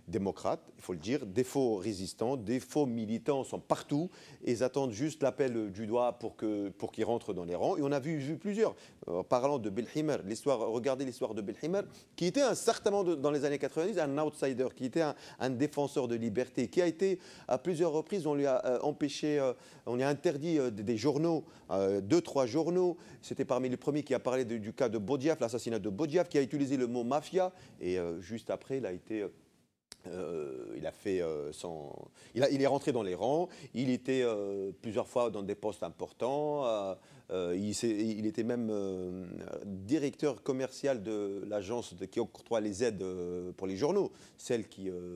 démocrates, il faut le dire, des faux résistants, des faux militants sont partout, et ils attendent juste l'appel du doigt pour que, pour qu'ils rentrent dans les rangs. Et on a vu, vu plusieurs, en parlant de Belhimer, l'histoire, regardez l'histoire de Belhimer, qui était un, certainement de, dans les années quatre-vingt-dix un outsider, qui était un, un défenseur de liberté, qui a été à plusieurs reprises, on lui a euh, empêché, euh, on lui a interdit euh, des, des journaux, euh, deux, trois journaux. C'était parmi les premiers qui a parlé de, du cas de Bodiaf, l'assassinat de Bodiaf, qui a utilisé le mot mafia, et euh, juste après, il a été... Euh, il a fait euh, son, il, a, il est rentré dans les rangs. Il était euh, plusieurs fois dans des postes importants. Euh, euh, il, il était même euh, directeur commercial de l'agence qui octroie les aides euh, pour les journaux, celle qui, euh,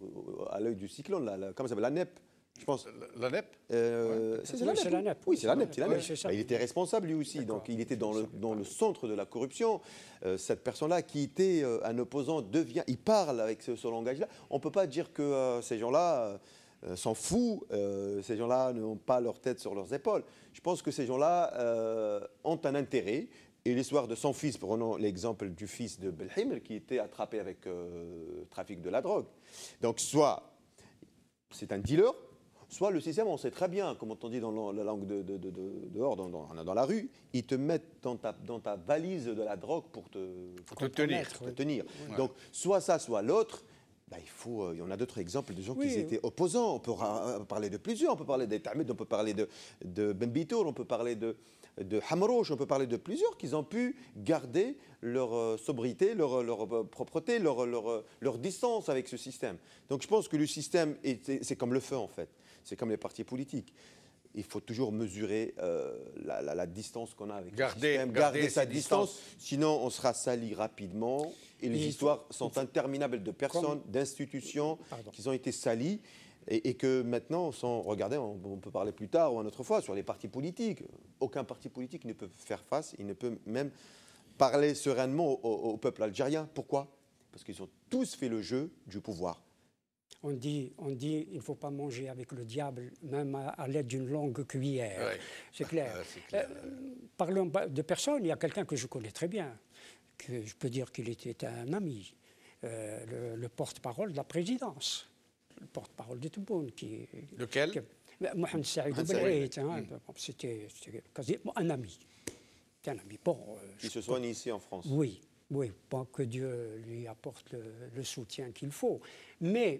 à l'œil du cyclone, là, la, comment ça s'appelle, la N E P. Je pense. La N E P euh, C'est la N E P. Oui, c'est la N E P. Oui, c'est ça. Il était responsable lui aussi, donc il était dans le, dans le centre de la corruption. Euh, cette personne-là qui était euh, un opposant devient, il parle avec ce, ce langage-là. On ne peut pas dire que euh, ces gens-là euh, s'en foutent, euh, ces gens-là n'ont pas leur tête sur leurs épaules. Je pense que ces gens-là euh, ont un intérêt. Et l'histoire de son fils, prenons l'exemple du fils de Belhimer qui était attrapé avec euh, trafic de la drogue. Donc soit c'est un dealer, soit le système, on sait très bien, comme on dit dans la langue de, de, de, de, dehors, dans, dans, dans la rue, ils te mettent dans ta, dans ta valise de la drogue pour te, pour te tenir. Pour te tenir. Ouais. Donc, soit ça, soit l'autre. Ben, il faut, euh, il y en a d'autres exemples de gens oui. qui étaient opposants. On peut parler de plusieurs. On peut parler d'Etamed, on peut parler de, de Ben Bitour, on peut parler de, de Hamrouch, on peut parler de plusieurs qui ont pu garder leur euh, sobriété, leur, leur euh, propreté, leur, leur, leur distance avec ce système. Donc je pense que le système, c'est comme le feu en fait. C'est comme les partis politiques. Il faut toujours mesurer euh, la, la, la distance qu'on a avec garder, le système, garder, garder sa distance, distance, sinon on sera sali rapidement. Et les et histoires faut, sont faut, interminables de personnes, d'institutions qui ont été salies et, et que maintenant, sans regarder, on, on peut parler plus tard ou une autre fois sur les partis politiques. Aucun parti politique ne peut faire face, il ne peut même parler sereinement au, au, au peuple algérien. Pourquoi? Parce qu'ils ont tous fait le jeu du pouvoir. On dit, on dit il ne faut pas manger avec le diable, même à, à l'aide d'une longue cuillère. Oui. C'est clair. Ouais, clair. Euh, parlons de personne, il y a quelqu'un que je connais très bien, que je peux dire qu'il était un ami, euh, le, le porte-parole de la présidence, le porte-parole de Tebboune. Qui, Lequel qui, Mohamed Saïd Belhaït, hein, mm. c'était quasiment un ami. C'était un ami. Bon, euh, qui se soigne ici en France. Oui, oui, bon, que Dieu lui apporte le, le soutien qu'il faut. Mais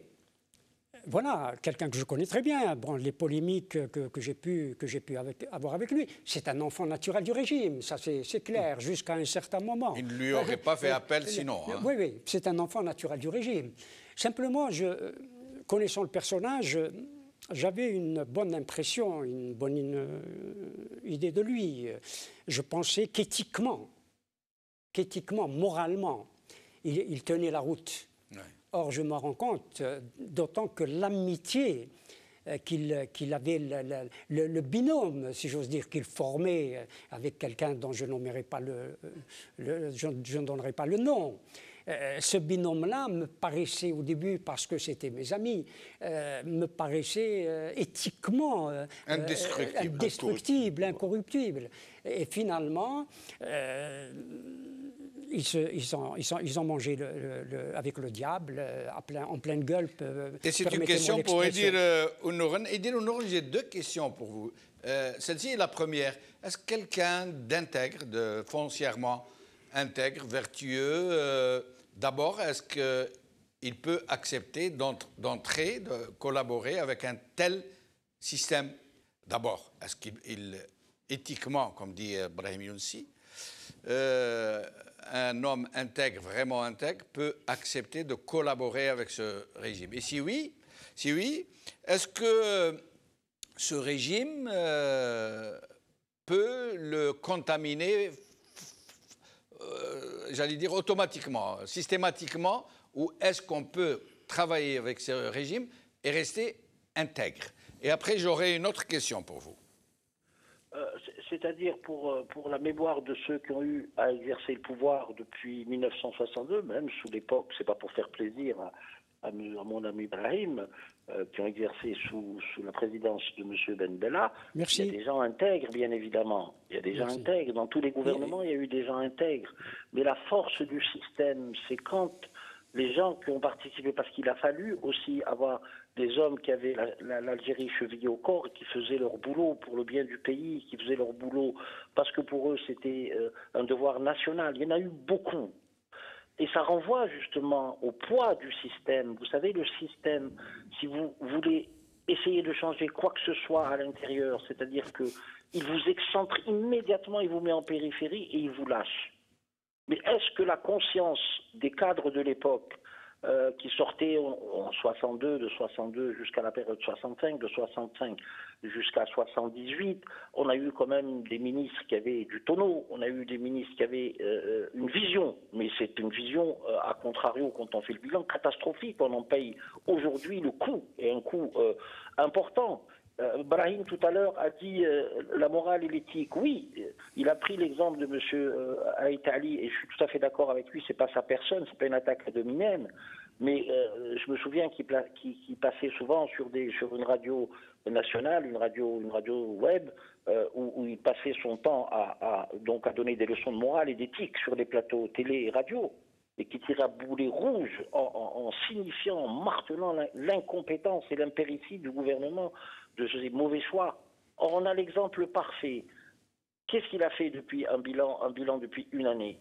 voilà, quelqu'un que je connais très bien. Bon, les polémiques que, que j'ai pu, que j'ai pu avec, avoir avec lui, c'est un enfant naturel du régime, ça c'est clair, jusqu'à un certain moment. Il ne lui aurait pas fait appel sinon. Hein. Oui, oui, c'est un enfant naturel du régime. Simplement, je, connaissant le personnage, j'avais une bonne impression, une bonne une, idée de lui. Je pensais qu'éthiquement, qu'éthiquement, moralement, il, il tenait la route. Ouais. Or, je me rends compte, d'autant que l'amitié qu'il qu'il avait, le, le, le binôme, si j'ose dire, qu'il formait avec quelqu'un dont je n'nommerai pas le, le je, je ne donnerai pas le nom. Euh, ce binôme-là me paraissait au début, parce que c'était mes amis, euh, me paraissait euh, éthiquement euh, indestructible, indestructible, incorruptible. Et finalement, euh, Ils, se, ils, ont, ils, ont, ils ont mangé le, le, le, avec le diable à plein, en pleine gueule. Et c'est une question pour Edir Ounouren. Edir Ounouren, j'ai deux questions pour vous. Euh, Celle-ci est la première. Est-ce que quelqu'un d'intègre, de foncièrement intègre, vertueux, euh, d'abord, est-ce qu'il peut accepter d'entrer, de collaborer avec un tel système? D'abord, est-ce qu'il, éthiquement, comme dit Brahim Younsi, euh, un homme intègre, vraiment intègre, peut accepter de collaborer avec ce régime? Et si oui, si oui, est-ce que ce régime euh, peut le contaminer, euh, j'allais dire automatiquement, systématiquement, ou est-ce qu'on peut travailler avec ce régime et rester intègre? Et après, j'aurai une autre question pour vous. C'est-à-dire pour, pour la mémoire de ceux qui ont eu à exercer le pouvoir depuis mille neuf cent soixante-deux, même sous l'époque, c'est pas pour faire plaisir à, à, à mon ami Ibrahim, euh, qui ont exercé sous, sous la présidence de M. Ben Bella. Merci. Il y a des gens intègres, bien évidemment. Il y a des Merci. gens intègres. Dans tous les gouvernements, il y a eu des gens intègres. Mais la force du système, c'est quand les gens qui ont participé, parce qu'il a fallu aussi avoir des hommes qui avaient l'Algérie chevillée au corps et qui faisaient leur boulot pour le bien du pays, qui faisaient leur boulot parce que pour eux c'était euh, un devoir national. Il y en a eu beaucoup. Et ça renvoie justement au poids du système. Vous savez, le système, si vous voulez essayer de changer quoi que ce soit à l'intérieur, c'est-à-dire qu'il vous excentre immédiatement, il vous met en périphérie et il vous lâche. Mais est-ce que la conscience des cadres de l'époque, euh, qui sortaient en, en soixante-deux, de soixante-deux jusqu'à la période soixante-cinq, de soixante-cinq jusqu'à soixante-dix-huit, on a eu quand même des ministres qui avaient du tonneau, on a eu des ministres qui avaient euh, une vision, mais c'est une vision, euh, à contrario, quand on fait le bilan, catastrophique, on en paye aujourd'hui le coût, et un coût euh, important. Euh, Brahim tout à l'heure a dit euh, la morale et l'éthique. Oui, il a pris l'exemple de M. Euh, Haït Ali et je suis tout à fait d'accord avec lui. C'est pas sa personne, c'est pas une attaque ad hominem. Mais euh, je me souviens qu'il qu'il, qu'il passait souvent sur des sur une radio nationale, une radio une radio web, euh, où, où il passait son temps à, à donc à donner des leçons de morale et d'éthique sur les plateaux télé et radio, et qui tirait à boulet rouge en, en, en signifiant, en martelant l'incompétence et l'impéritie du gouvernement de ces mauvais choix. Or, on a l'exemple parfait. Qu'est-ce qu'il a fait depuis un bilan, un bilan depuis une année?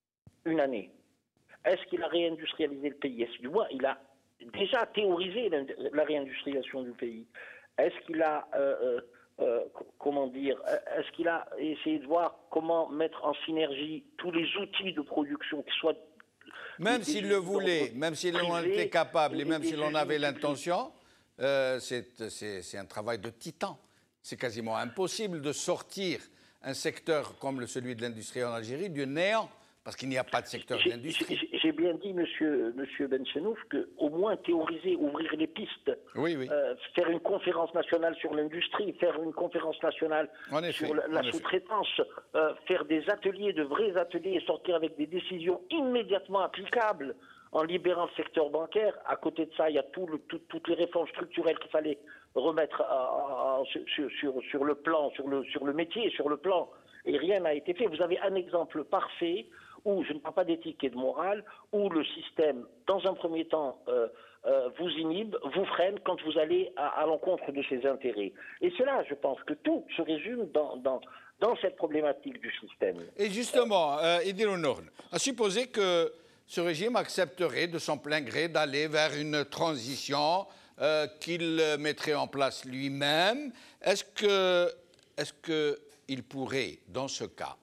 Une année. Est-ce qu'il a réindustrialisé le pays? Est-ce du moins il a déjà théorisé la réindustrialisation du pays? Est-ce qu'il a, euh, euh, comment dire, est-ce qu'il a essayé de voir comment mettre en synergie tous les outils de production qui soient même s'il le voulait, même s'il en était capable et même s'il en avait l'intention, euh, c'est un travail de titan. C'est quasiment impossible de sortir un secteur comme celui de l'industrie en Algérie du néant, parce qu'il n'y a pas de secteur d'industrie. J'ai bien dit, monsieur, monsieur Benchenouf, qu'au moins théoriser, ouvrir les pistes, oui, oui. Euh, faire une conférence nationale sur l'industrie, faire une conférence nationale effet, sur la, la sous-traitance, euh, faire des ateliers, de vrais ateliers, et sortir avec des décisions immédiatement applicables en libérant le secteur bancaire. À côté de ça, il y a tout le, tout, toutes les réformes structurelles qu'il fallait remettre à, à, sur, sur, sur le plan, sur le, sur le métier, sur le plan, et rien n'a été fait. Vous avez un exemple parfait où, je ne parle pas d'éthique et de morale, où le système, dans un premier temps, euh, euh, vous inhibe, vous freine quand vous allez à, à l'encontre de ses intérêts. Et c'est là, je pense, que tout se résume dans, dans, dans cette problématique du système. Et justement, euh, Idir Nourn, à supposer que ce régime accepterait de son plein gré d'aller vers une transition euh, qu'il mettrait en place lui-même, est-ce que, est-ce qu'il pourrait, dans ce cas,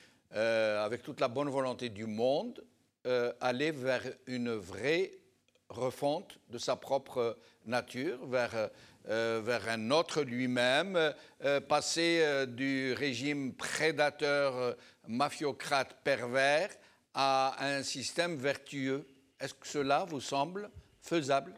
Euh, avec toute la bonne volonté du monde, euh, aller vers une vraie refonte de sa propre nature, vers, euh, vers un autre lui-même, euh, passer euh, du régime prédateur, euh, mafiocrate, pervers, à un système vertueux. Est-ce que cela vous semble faisable?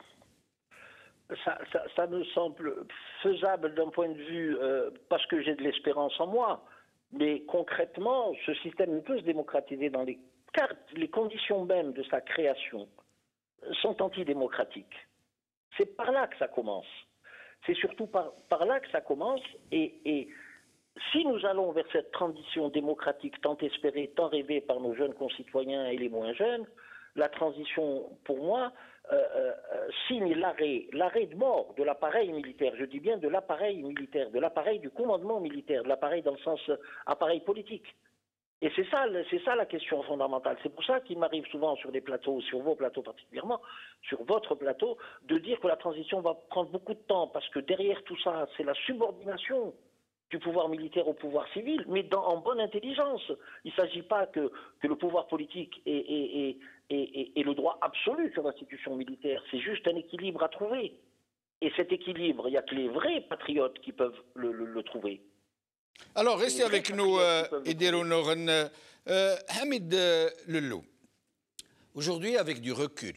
Ça, ça, ça me semble faisable d'un point de vue, euh, parce que j'ai de l'espérance en moi. Mais concrètement, ce système ne peut se démocratiser dans les car les conditions mêmes de sa création sont antidémocratiques. C'est par là que ça commence. C'est surtout par, par là que ça commence. Et, et si nous allons vers cette transition démocratique tant espérée, tant rêvée par nos jeunes concitoyens et les moins jeunes, la transition, pour moi, euh, euh, signe l'arrêt, l'arrêt de mort de l'appareil militaire. Je dis bien de l'appareil militaire, de l'appareil du commandement militaire, de l'appareil dans le sens euh, appareil politique. Et c'est ça, c'est ça la question fondamentale. C'est pour ça qu'il m'arrive souvent sur des plateaux, sur vos plateaux particulièrement, sur votre plateau, de dire que la transition va prendre beaucoup de temps, parce que derrière tout ça, c'est la subordination du pouvoir militaire au pouvoir civil, mais dans, en bonne intelligence. Il ne s'agit pas que, que le pouvoir politique ait, ait, ait, ait, ait le droit absolu sur l'institution militaire. C'est juste un équilibre à trouver. Et cet équilibre, il n'y a que les vrais patriotes qui peuvent le, le, le trouver. Alors, restez avec nous, Idir Nourn. Euh, Hamid euh, Lelou, aujourd'hui, avec du recul,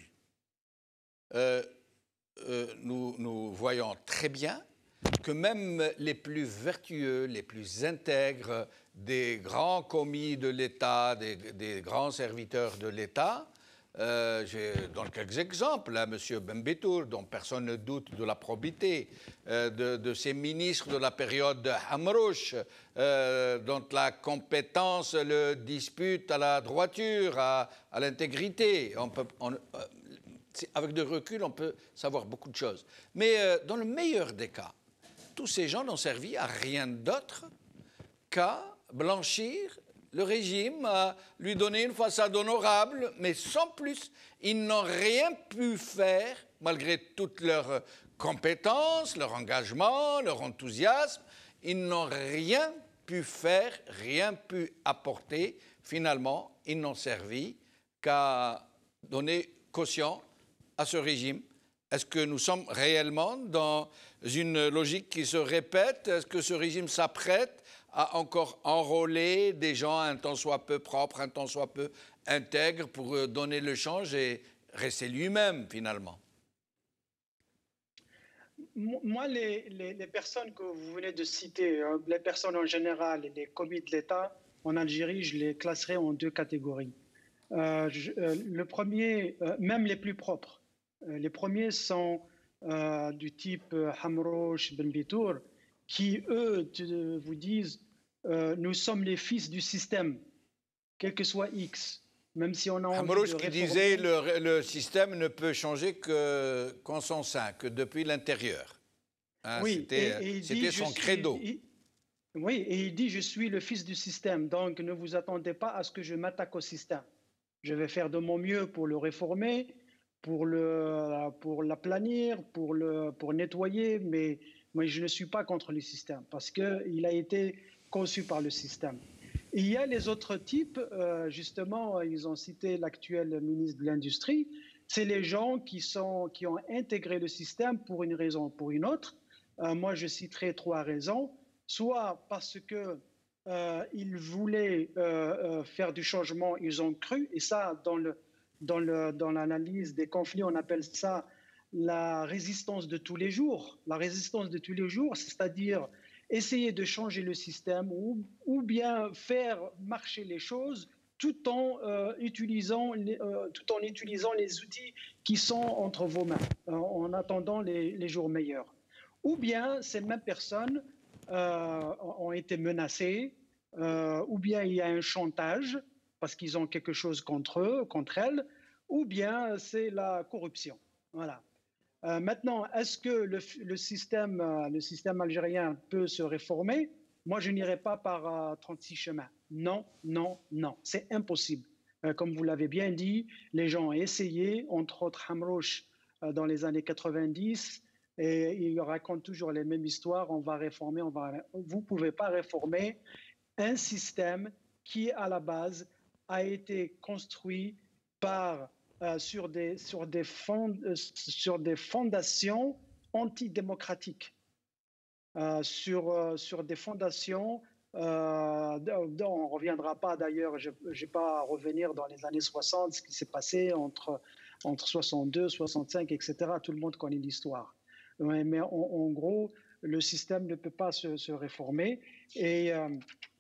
euh, euh, nous, nous voyons très bien que même les plus vertueux, les plus intègres des grands commis de l'État, des, des grands serviteurs de l'État, euh, je donne quelques exemples, hein, M. Benbetour, dont personne ne doute de la probité, euh, de, de ces ministres de la période de Hamrouche, euh, dont la compétence le dispute à la droiture, à, à l'intégrité. On peut, on, avec de recul, on peut savoir beaucoup de choses. Mais euh, dans le meilleur des cas, tous ces gens n'ont servi à rien d'autre qu'à blanchir le régime, à lui donner une façade honorable, mais sans plus. Ils n'ont rien pu faire, malgré toutes leurs compétences, leur engagement, leur enthousiasme. Ils n'ont rien pu faire, rien pu apporter. Finalement, ils n'ont servi qu'à donner caution à ce régime. Est-ce que nous sommes réellement dans une logique qui se répète? Est-ce que ce régime s'apprête à encore enrôler des gens un tant soit peu propres, un tant soit peu intègres pour donner le change et rester lui-même finalement? Moi, les, les, les personnes que vous venez de citer, les personnes en général et les commis de l'État en Algérie, je les classerai en deux catégories. Euh, je, euh, le premier, euh, même les plus propres, euh, les premiers sont euh, du type euh, Hamrouche, Ben Bitour, qui, eux, te, vous disent euh, nous sommes les fils du système, quel que soit X, même si on a envie Hamrouche de qui réformer. disait le, le système ne peut changer que, qu'en son sein, que depuis l'intérieur. Hein, oui, c'était, et, et c'était dit, son suis, credo. il, oui, et il dit je suis le fils du système, donc ne vous attendez pas à ce que je m'attaque au système. Je vais faire de mon mieux pour le réformer, pour, le, pour l'aplanir, pour, le, pour nettoyer, mais, mais je ne suis pas contre le système parce qu'il a été conçu par le système. Et il y a les autres types, euh, justement, ils ont cité l'actuel ministre de l'Industrie, c'est les gens qui, sont, qui ont intégré le système pour une raison ou pour une autre. Euh, moi, je citerai trois raisons. Soit parce que Euh, ils voulaient euh, euh, faire du changement, ils ont cru, et ça, dans, le, dans, le, dans l'analyse des conflits, on appelle ça la résistance de tous les jours. La résistance de tous les jours, c'est-à-dire essayer de changer le système ou, ou bien faire marcher les choses tout en, euh, utilisant les, euh, tout en utilisant les outils qui sont entre vos mains, euh, en attendant les, les jours meilleurs. Ou bien ces mêmes personnes Euh, ont été menacés, euh, ou bien il y a un chantage parce qu'ils ont quelque chose contre eux, contre elles, ou bien c'est la corruption. Voilà. Euh, maintenant, est-ce que le, le, système, euh, le système algérien peut se réformer? Moi, je n'irai pas par euh, trente-six chemins. Non, non, non. C'est impossible. Euh, comme vous l'avez bien dit, les gens ont essayé, entre autres Hamrouche euh, dans les années quatre-vingt-dix, et il raconte toujours les mêmes histoires, on va réformer, on va... Vous ne pouvez pas réformer un système qui, à la base, a été construit par, euh, sur, des, sur, des fond, euh, sur des fondations antidémocratiques, euh, sur, euh, sur des fondations... Euh, on ne reviendra pas d'ailleurs, je n'ai pas à revenir dans les années soixante, ce qui s'est passé entre, entre soixante-deux, soixante-cinq, et cetera. Tout le monde connaît l'histoire. Mais en, en gros, le système ne peut pas se, se réformer. Et, euh,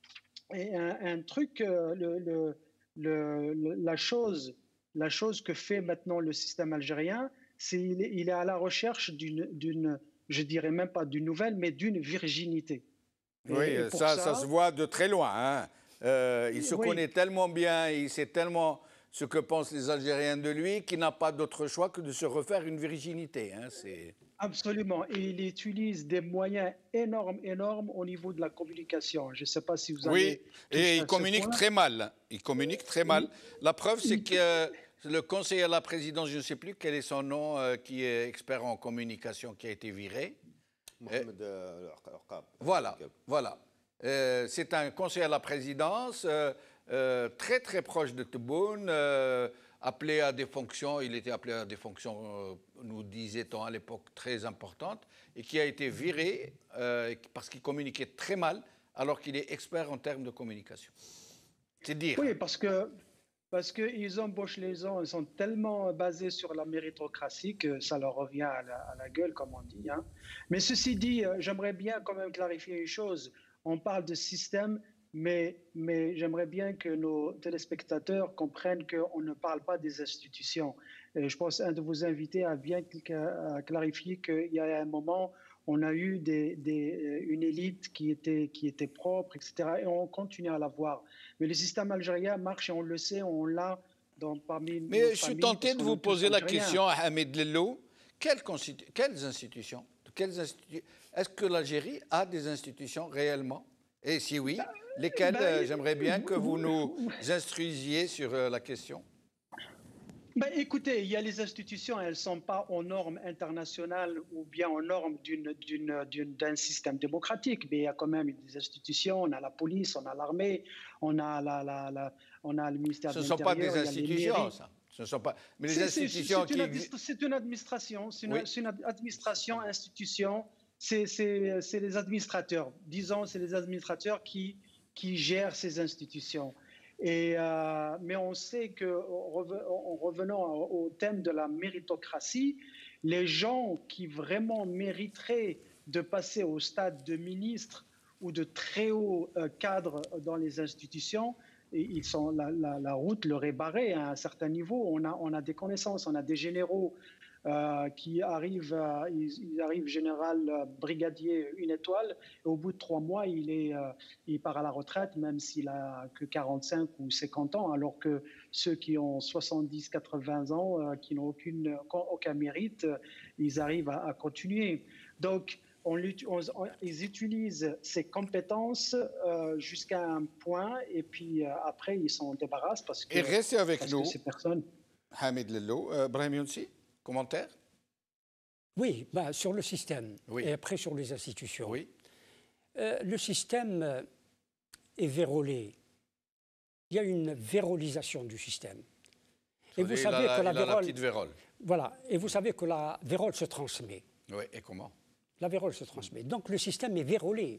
et un, un truc, euh, le, le, le, la, chose, la chose que fait maintenant le système algérien, c'est qu'il est, il est à la recherche d'une, d'une, je dirais même pas d'une nouvelle, mais d'une virginité. Oui, et, et ça, ça, ça se voit de très loin. Hein. Euh, il se oui. connaît tellement bien, il sait tellement ce que pensent les Algériens de lui qu'il n'a pas d'autre choix que de se refaire une virginité. Hein. C'est... Absolument. Et il utilise des moyens énormes, énormes au niveau de la communication. Je ne sais pas si vous avez... Oui, et il communique très mal. Il communique très mal. La preuve, c'est que le conseiller à la présidence, je ne sais plus quel est son nom, euh, qui est expert en communication, qui a été viré. Mohamed euh, Al-Arqab. Voilà, voilà. Euh, c'est un conseiller à la présidence, euh, euh, très très proche de Tebboune, euh, appelé à des fonctions, il était appelé à des fonctions, euh, nous disait-on à l'époque, très importantes, et qui a été viré euh, parce qu'il communiquait très mal, alors qu'il est expert en termes de communication. C'est dire. Oui, parce que parce qu'ils embauchent les gens, ils sont tellement basés sur la méritocratie que ça leur revient à la, à la gueule, comme on dit. Hein. Mais ceci dit, euh, j'aimerais bien quand même clarifier une chose. On parle de système, mais, mais j'aimerais bien que nos téléspectateurs comprennent qu'on ne parle pas des institutions. Et je pense qu'un de vos invités a bien clarifié qu'il y a un moment, on a eu des, des, une élite qui était, qui était propre, et cetera. Et on continue à l'avoir. Mais le système algérien marche, et on le sait, on l'a Donc, parmi Mais je suis tenté de vous poser la question à Hamid Lello. Quelles, quelles institutions, quelles institu Est-ce que l'Algérie a des institutions réellement? Et si oui, lesquelles? ben, J'aimerais bien que vous nous instruisiez sur la question. Ben, écoutez, il y a les institutions, elles ne sont pas aux normes internationales ou bien aux normes d'un système démocratique, mais il y a quand même des institutions, on a la police, on a l'armée, on, a la, la, la, on a le ministère de l'Intérieur. Ce ne sont pas des institutions, ça. Ce ne sont pas... Mais les institutions qui... C'est une administration, c'est une, oui. une administration, institution, c'est les administrateurs. Disons, c'est les administrateurs qui, qui gèrent ces institutions. Et, euh, mais on sait qu'en revenant au thème de la méritocratie, les gens qui vraiment mériteraient de passer au stade de ministre ou de très haut cadre dans les institutions, ils sont, la, la, la route leur est barrée à un certain niveau. On a, on a des connaissances, on a des généraux euh, qui arrivent, euh, ils, ils arrivent général, euh, brigadier, une étoile, et au bout de trois mois, il, est, euh, il part à la retraite, même s'il a que quarante-cinq ou cinquante ans, alors que ceux qui ont soixante-dix, quatre-vingts ans, euh, qui n'ont aucune, aucun mérite, euh, ils arrivent à, à continuer. Donc, On, on, on, ils utilisent ces compétences euh, jusqu'à un point et puis euh, après ils s'en débarrassent parce que... Et restez avec parce nous, que ces personnes... Hamid Lello. Euh, Brahim Younsi, commentaire? Oui, bah, sur le système oui. et après sur les institutions. Oui. Euh, le système est vérolé. Il y a une vérolisation du système. Et vous savez la, que la, vérole, la petite vérole. Voilà, et vous savez que la vérole se transmet. Oui, et comment? La vérole se transmet. Donc le système est vérolé.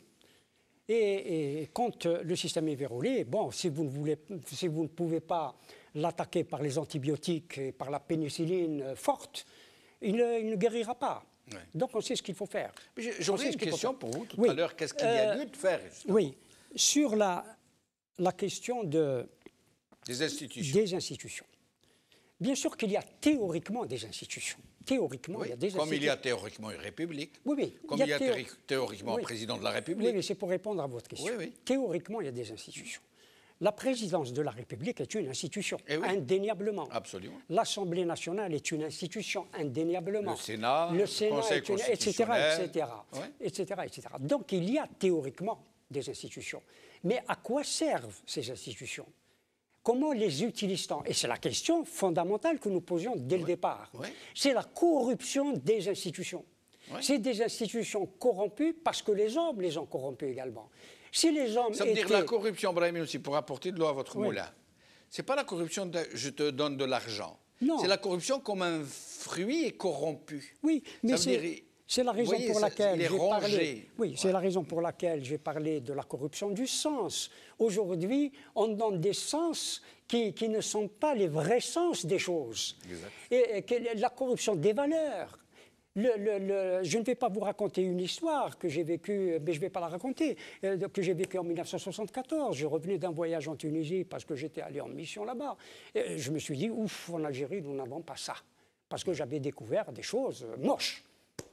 Et, et quand le système est vérolé, bon, si vous ne, voulez, si vous ne pouvez pas l'attaquer par les antibiotiques et par la pénicilline forte, il ne, il ne guérira pas. Ouais. Donc on sait ce qu'il faut faire. J'aurais une question pour vous tout oui. à l'heure. Qu'est-ce qu'il y a lieu de faire justement? Oui, sur la, la question de, des institutions. Des institutions. Bien sûr qu'il y a théoriquement des institutions. Théoriquement, oui, il y a des comme institutions. il y a théoriquement une République. Oui, oui. Comme il y a, il y a théo... théoriquement oui. un président de la République. Oui, mais c'est pour répondre à votre question. Oui, oui. Théoriquement, il y a des institutions. La présidence de la République est une institution, oui. indéniablement. Absolument. L'Assemblée nationale est une institution, indéniablement. Le Sénat, le Sénat Conseil est une, constitutionnel, et cetera, et cetera, ouais. et cetera, et cetera. Donc il y a théoriquement des institutions. Mais à quoi servent ces institutions? Comment les utilise-t-on? Et c'est la question fondamentale que nous posions dès ouais. le départ. Ouais. C'est la corruption des institutions. Ouais. C'est des institutions corrompues parce que les hommes les ont corrompues également. Si les hommes Ça veut étaient... dire la corruption, Brahim, aussi, pour apporter de l'eau à votre oui. moulin. Ce n'est pas la corruption de je te donne de l'argent. Non. C'est la corruption comme un fruit est corrompu. Oui, mais c'est... Dire... C'est la raison voyez, pour laquelle j'ai parlé. Oui, ouais. c'est la raison pour laquelle j'ai parlé de la corruption du sens. Aujourd'hui, on donne des sens qui, qui ne sont pas les vrais sens des choses. Et, et que la corruption des valeurs. Le, le, le, je ne vais pas vous raconter une histoire que j'ai vécue, mais je ne vais pas la raconter, euh, que j'ai vécue en mille neuf cent soixante-quatorze. Je revenais d'un voyage en Tunisie parce que j'étais allé en mission là-bas. Et je me suis dit, ouf, en Algérie, nous n'avons pas ça. Parce que j'avais découvert des choses moches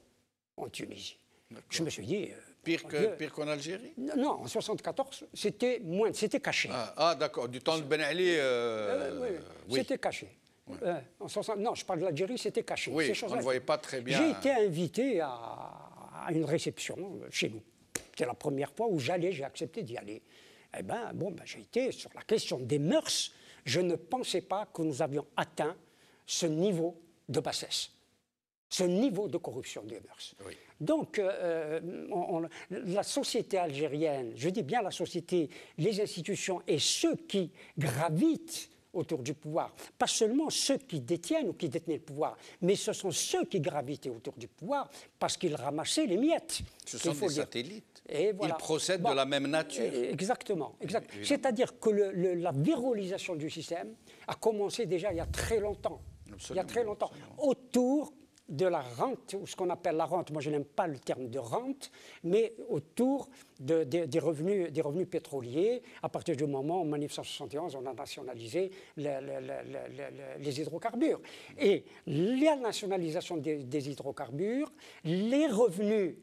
en Tunisie. Je me suis dit... Euh, pire que, pire qu'en Algérie? Non, en soixante-quatorze, c'était moins, c'était caché. Ah, ah d'accord, du temps de Ben Ali... Euh, euh, oui, oui. C'était caché. Ouais. Euh, en soixante... Non, je parle de l'Algérie, c'était caché. Oui, on ne voyait pas très bien... J'ai été invité à, à une réception chez nous. C'était la première fois où j'allais, j'ai accepté d'y aller. Eh bien, bon, ben, j'ai été sur la question des mœurs. Je ne pensais pas que nous avions atteint ce niveau de bassesse. Ce niveau de corruption des mœurs. Oui. Donc, euh, on, on, la société algérienne, je dis bien la société, les institutions et ceux qui gravitent autour du pouvoir, pas seulement ceux qui détiennent ou qui détenaient le pouvoir, mais ce sont ceux qui gravitaient autour du pouvoir parce qu'ils ramassaient les miettes. Ce sont des satellites. Et voilà. Ils procèdent bon, de la même nature. Exactement. exact. C'est-à-dire que le, le, la vérolisation du système a commencé déjà il y a très longtemps. Absolument, il y a très longtemps. Absolument. Autour de la rente, ou ce qu'on appelle la rente, moi je n'aime pas le terme de rente, mais autour de, de, des, revenus, des revenus pétroliers, à partir du moment où en mille neuf cent soixante et onze on a nationalisé le, le, le, le, les hydrocarbures. Et la nationalisation des, des hydrocarbures, les revenus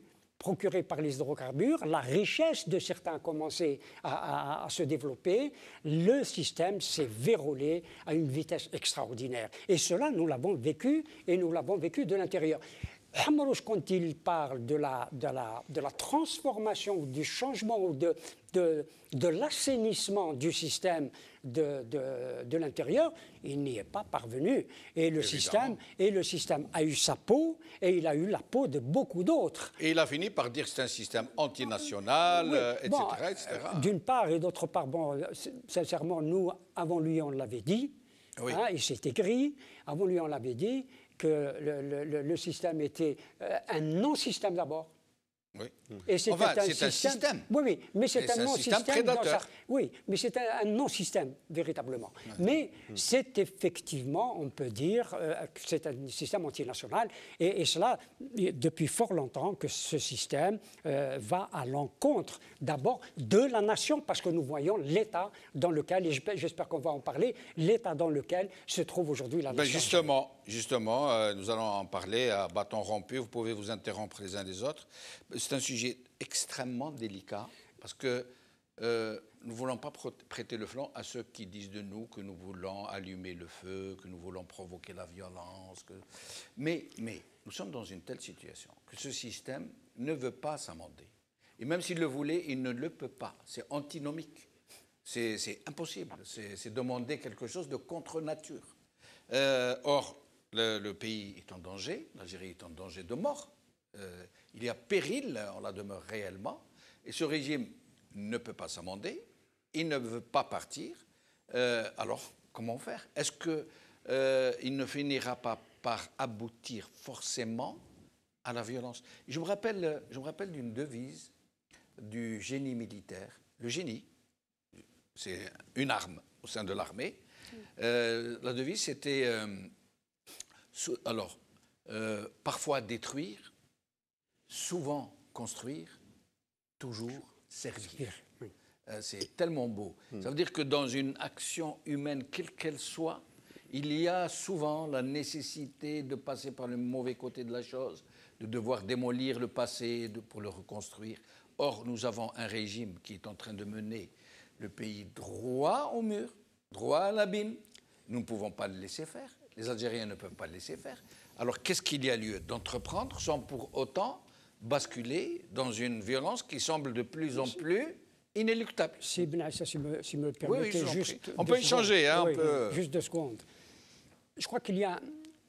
procurée par les hydrocarbures, la richesse de certains a commencé à, à, à se développer, le système s'est vérolé à une vitesse extraordinaire. Et cela, nous l'avons vécu, et nous l'avons vécu de l'intérieur. Hamrouche, quand il parle de la, de la, de la transformation, du changement, ou de, de, de l'assainissement du système de, de, de l'intérieur, il n'y est pas parvenu. Et le, système, et le système a eu sa peau, et il a eu la peau de beaucoup d'autres. Et il a fini par dire que c'est un système antinational, oui, et cetera, bon, et cetera. D'une part, et d'autre part, bon, sincèrement, nous, avant lui, on l'avait dit, oui. hein, il s'est écrit, avant lui, on l'avait dit, que le, le, le système était euh, un non-système d'abord. Oui. Et c'était enfin, un, c'est système, un système. Oui, oui, mais c'est un, un non-système. prédateur. Sa, oui, mais c'est un, un non-système, véritablement. Ouais. Mais mmh. c'est effectivement, on peut dire, euh, que c'est un système antinational. Et, et cela, depuis fort longtemps, que ce système euh, va à l'encontre, d'abord, de la nation, parce que nous voyons l'état dans lequel, et j'espère qu'on va en parler, l'état dans lequel se trouve aujourd'hui la ben nation. Justement, justement euh, nous allons en parler à bâton rompu. Vous pouvez vous interrompre les uns des autres. C'est un sujet extrêmement délicat parce que euh, nous ne voulons pas prêter le flanc à ceux qui disent de nous que nous voulons allumer le feu, que nous voulons provoquer la violence. Que... Mais, mais nous sommes dans une telle situation que ce système ne veut pas s'amender. Et même s'il le voulait, il ne le peut pas. C'est antinomique. C'est impossible. C'est demander quelque chose de contre-nature. Euh, or, le, le pays est en danger, l'Algérie est en danger de mort. Euh, il y a péril, on la demeure réellement, et ce régime ne peut pas s'amender, il ne veut pas partir. Euh, alors, comment faire? Est-ce qu'il euh, ne finira pas par aboutir forcément à la violence? Je me rappelle, je me rappelle d'une devise du génie militaire. Le génie, c'est une arme au sein de l'armée. Euh, la devise, c'était euh, alors euh, parfois détruire, souvent construire, toujours servir. Oui. Euh, c'est tellement beau. Mmh. Ça veut dire que dans une action humaine, quelle qu'elle soit, il y a souvent la nécessité de passer par le mauvais côté de la chose, de devoir démolir le passé de, pour le reconstruire. Or, nous avons un régime qui est en train de mener le pays droit au mur, droit à l'abîme. Nous ne pouvons pas le laisser faire. Les Algériens ne peuvent pas le laisser faire. Alors, qu'est-ce qu'il y a lieu d'entreprendre sans pour autant basculer dans une violence qui semble de plus en plus inéluctable? Si, ben, ça, si, me, si me le permettez, oui, juste... On peut échanger, hein, oui, on peut... Juste deux secondes. Je crois qu'il y a,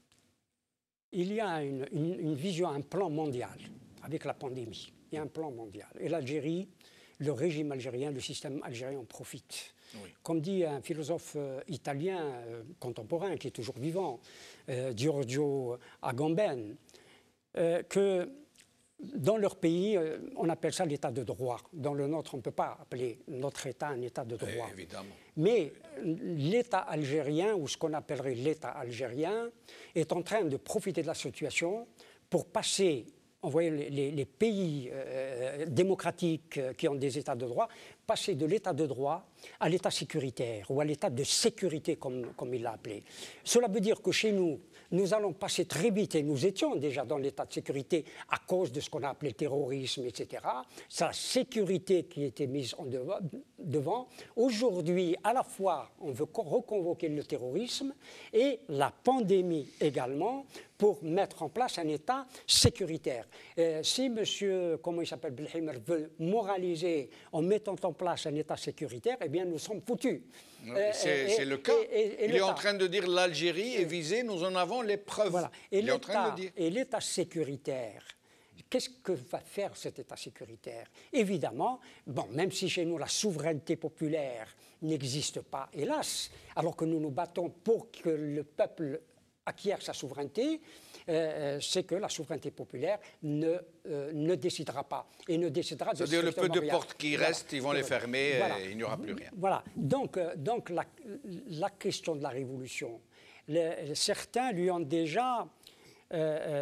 il y a une, une, une vision, un plan mondial avec la pandémie. Il y a un plan mondial. Et l'Algérie, le régime algérien, le système algérien en profite. Oui. Comme dit un philosophe euh, italien euh, contemporain qui est toujours vivant, euh, Giorgio Agamben, euh, que dans leur pays, euh, on appelle ça l'état de droit. Dans le nôtre, on ne peut pas appeler notre état un état de droit. Eh, évidemment. Mais l'état algérien, ou ce qu'on appellerait l'état algérien, est en train de profiter de la situation pour passer... On voit les, les, les pays euh, démocratiques euh, qui ont des états de droit passer de l'état de droit à l'état sécuritaire ou à l'état de sécurité, comme, comme il l'a appelé. Cela veut dire que chez nous, nous allons passer très vite, et nous étions déjà dans l'état de sécurité à cause de ce qu'on a appelé le terrorisme, et cetera. C'est la sécurité qui était mise en devant. devant. Aujourd'hui, à la fois, on veut reconvoquer le terrorisme et la pandémie également pour mettre en place un état sécuritaire. Euh, si monsieur, comment il s'appelle, Belhimer, veut moraliser en mettant en place un état sécuritaire, eh bien, nous sommes foutus. C'est le cas. Et, et, et il est en train de dire l'Algérie est visée, nous en avons les preuves. Voilà. Et il est en train de le dire. Et l'état sécuritaire, qu'est-ce que va faire cet état sécuritaire? Évidemment, bon, même si chez nous la souveraineté populaire n'existe pas, hélas, alors que nous nous battons pour que le peuple acquiert sa souveraineté, euh, c'est que la souveraineté populaire ne, euh, ne décidera pas. Et ne décidera de C'est-à-dire le peu de rien. portes qui restent, voilà. Ils vont les fermer voilà. et il n'y aura plus rien. Voilà. Donc, euh, donc la, la question de la révolution, les, certains lui ont déjà euh,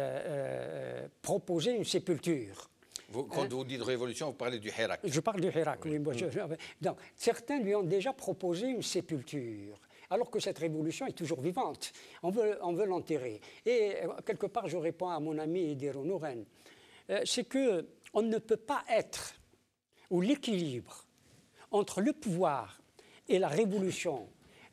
euh, proposé une sépulture. Vous, quand hein? vous dites révolution, vous parlez du Hirak. Je parle du Hirak, oui. oui moi, je, donc, certains lui ont déjà proposé une sépulture. Alors que cette révolution est toujours vivante. On veut, on veut l'enterrer. Et quelque part, je réponds à mon ami Idir Nouren. euh, c'est qu'on ne peut pas être, ou l'équilibre entre le pouvoir et la révolution,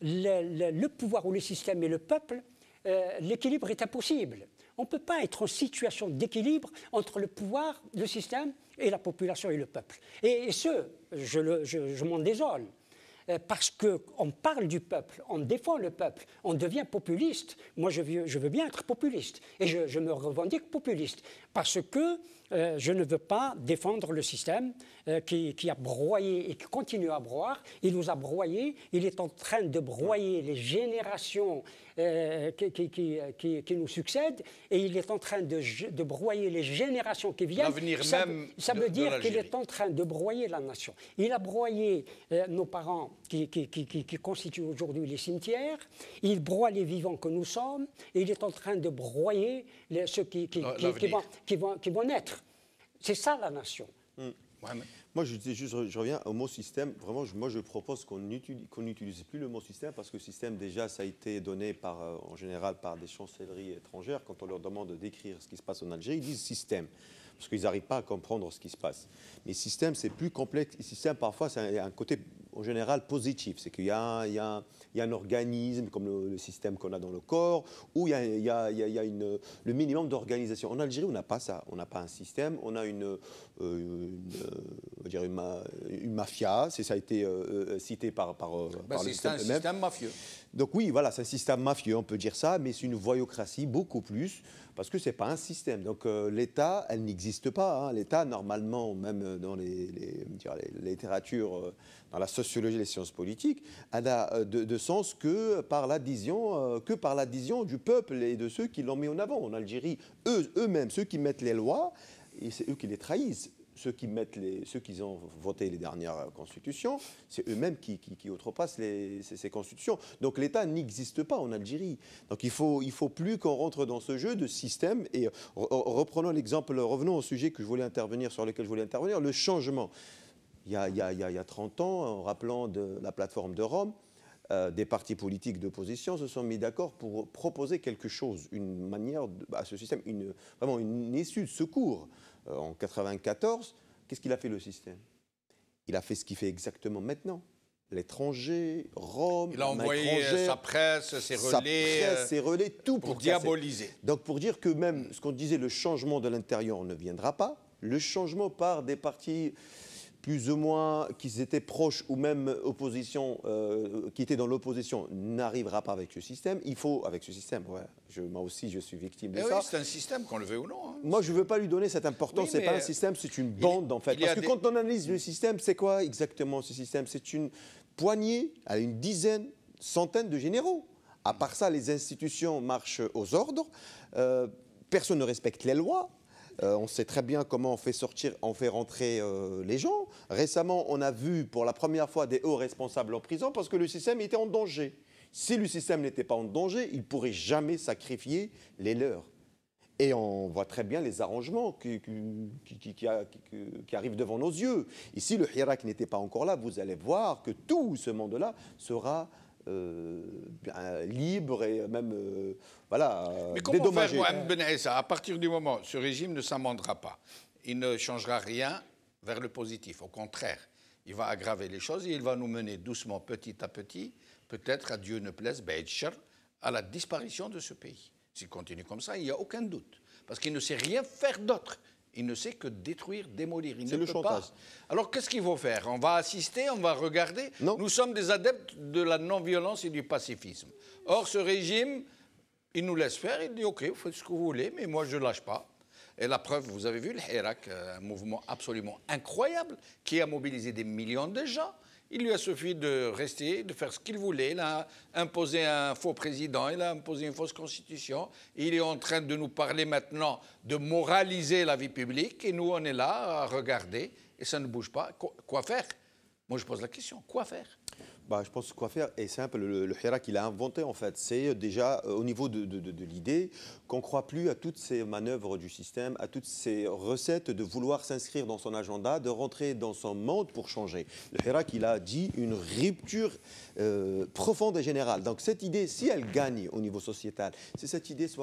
le, le, le pouvoir ou le système et le peuple, euh, l'équilibre est impossible. On ne peut pas être en situation d'équilibre entre le pouvoir, le système et la population et le peuple. Et, et ce, je, le, je, je m'en désole. Parce qu'on parle du peuple, on défend le peuple, on devient populiste. Moi, je veux, je veux bien être populiste et je, je me revendique populiste parce que euh, je ne veux pas défendre le système euh, qui, qui a broyé et qui continue à broyer. Il nous a broyé, il est en train de broyer les générations euh, qui, qui, qui, qui, qui nous succèdent et il est en train de, de broyer les générations qui viennent. L'avenir ça, même ça de, veut dire de qu'il est en train de broyer la nation. Il a broyé euh, nos parents qui, qui, qui, qui, qui constituent aujourd'hui les cimetières, il broie les vivants que nous sommes et il est en train de broyer les, ceux qui, qui, qui, qui, vont, qui, vont, qui vont naître. C'est ça la nation. Mmh. Ouais, mais... Moi, je, juste, je reviens au mot système. Vraiment, je, moi, je propose qu'on n'utilise qu'on n'utilise plus le mot système parce que système, déjà, ça a été donné par, euh, en général par des chancelleries étrangères. Quand on leur demande de décrire ce qui se passe en Algérie, ils disent système parce qu'ils n'arrivent pas à comprendre ce qui se passe. Mais système, c'est plus complexe. Système, parfois, c'est un, un côté, en général, positif. C'est qu'il y a, il y a, il y a un organisme, comme le, le système qu'on a dans le corps, où il y a, il y a, il y a une, le minimum d'organisation. En Algérie, on n'a pas ça. On n'a pas un système. On a une, euh, une, on va dire une, une mafia. C'est, ça a été euh, cité par, par, ben par le système. C'est un système mafieux. Donc oui, voilà, c'est un système mafieux, on peut dire ça, mais c'est une voyocratie beaucoup plus, parce que ce n'est pas un système. Donc euh, l'État, elle n'existe pas. Hein. L'État, normalement, même dans les, les, dire, les, les littératures, euh, dans la sociologie et les sciences politiques, elle a de, de sens que par l'adhésion, euh, que par l'adhésion du peuple et de ceux qui l'ont mis en avant. En Algérie, eux, eux-mêmes, ceux qui mettent les lois, et c'est eux qui les trahissent. Ceux qui, mettent les, ceux qui ont voté les dernières constitutions, c'est eux-mêmes qui, qui, qui outrepassent les, ces, ces constitutions. Donc l'État n'existe pas en Algérie. Donc il ne faut, il faut plus qu'on rentre dans ce jeu de système. Et reprenons l'exemple, revenons au sujet que je voulais intervenir, sur lequel je voulais intervenir, le changement. Il y a, il y a, il y a, il y a trente ans, en rappelant de la plateforme de Rome, euh, des partis politiques d'opposition se sont mis d'accord pour proposer quelque chose, une manière de, à ce système, une, vraiment une issue de secours. En mille neuf cent quatre-vingt-quatorze, qu'est-ce qu'il a fait le système? Il a fait ce qu'il fait exactement maintenant. L'étranger, Rome, il a envoyé sa presse, ses relais, sa presse, ses relais, tout pour, pour diaboliser. Casser. Donc pour dire que même ce qu'on disait, le changement de l'intérieur ne viendra pas. Le changement par des partis plus ou moins qui étaient proches ou même opposition, euh, qui étaient dans l'opposition, n'arrivera pas avec ce système. Il faut, avec ce système, ouais, je, moi aussi je suis victime de et ça. Oui, c'est un système, qu'on le veut ou non. Hein. Moi je ne veux pas lui donner cette importance, oui, c'est pas un système, c'est une bande il, en fait. Parce que des... quand on analyse le système, c'est quoi exactement ce système? C'est une poignée, à une dizaine, centaine de généraux. À part ça, les institutions marchent aux ordres, euh, personne ne respecte les lois. Euh, on sait très bien comment on fait sortir, on fait rentrer euh, les gens. Récemment, on a vu pour la première fois des hauts responsables en prison parce que le système était en danger. Si le système n'était pas en danger, ils ne pourraient jamais sacrifier les leurs. Et on voit très bien les arrangements qui, qui, qui, qui, qui, qui arrivent devant nos yeux. Et si le Hirak n'était pas encore là, vous allez voir que tout ce monde-là sera Euh, bien, libre et même euh, voilà, mais comment dédommagé. Faire, Mohamed Ben Issa, à partir du moment où ce régime ne s'amendera pas, il ne changera rien vers le positif. Au contraire, il va aggraver les choses et il va nous mener doucement, petit à petit, peut-être, à Dieu ne plaise, Be'etcher, à la disparition de ce pays. S'il continue comme ça, il n'y a aucun doute. Parce qu'il ne sait rien faire d'autre. Il ne sait que détruire, démolir. Il C'est ne le peut chantage. pas. Alors qu'est-ce qu'il faut faire? On va assister, on va regarder. Non. Nous sommes des adeptes de la non-violence et du pacifisme. Or, ce régime, il nous laisse faire. Il dit OK, vous faites ce que vous voulez, mais moi je ne lâche pas. Et la preuve, vous avez vu le Hirak, un mouvement absolument incroyable qui a mobilisé des millions de gens. Il lui a suffi de rester, de faire ce qu'il voulait. Il a imposé un faux président, il a imposé une fausse constitution. Il est en train de nous parler maintenant de moraliser la vie publique. Et nous, on est là à regarder et ça ne bouge pas. Quoi faire? Moi, je pose la question. Quoi faire? Bah, je pense que quoi faire est simple. Le, le Hirak, il a inventé, en fait. C'est déjà euh, au niveau de, de, de, de l'idée qu'on ne croit plus à toutes ces manœuvres du système, à toutes ces recettes de vouloir s'inscrire dans son agenda, de rentrer dans son monde pour changer. Le Hirak, il a dit une rupture euh, profonde et générale. Donc cette idée, si elle gagne au niveau sociétal, si cette idée soit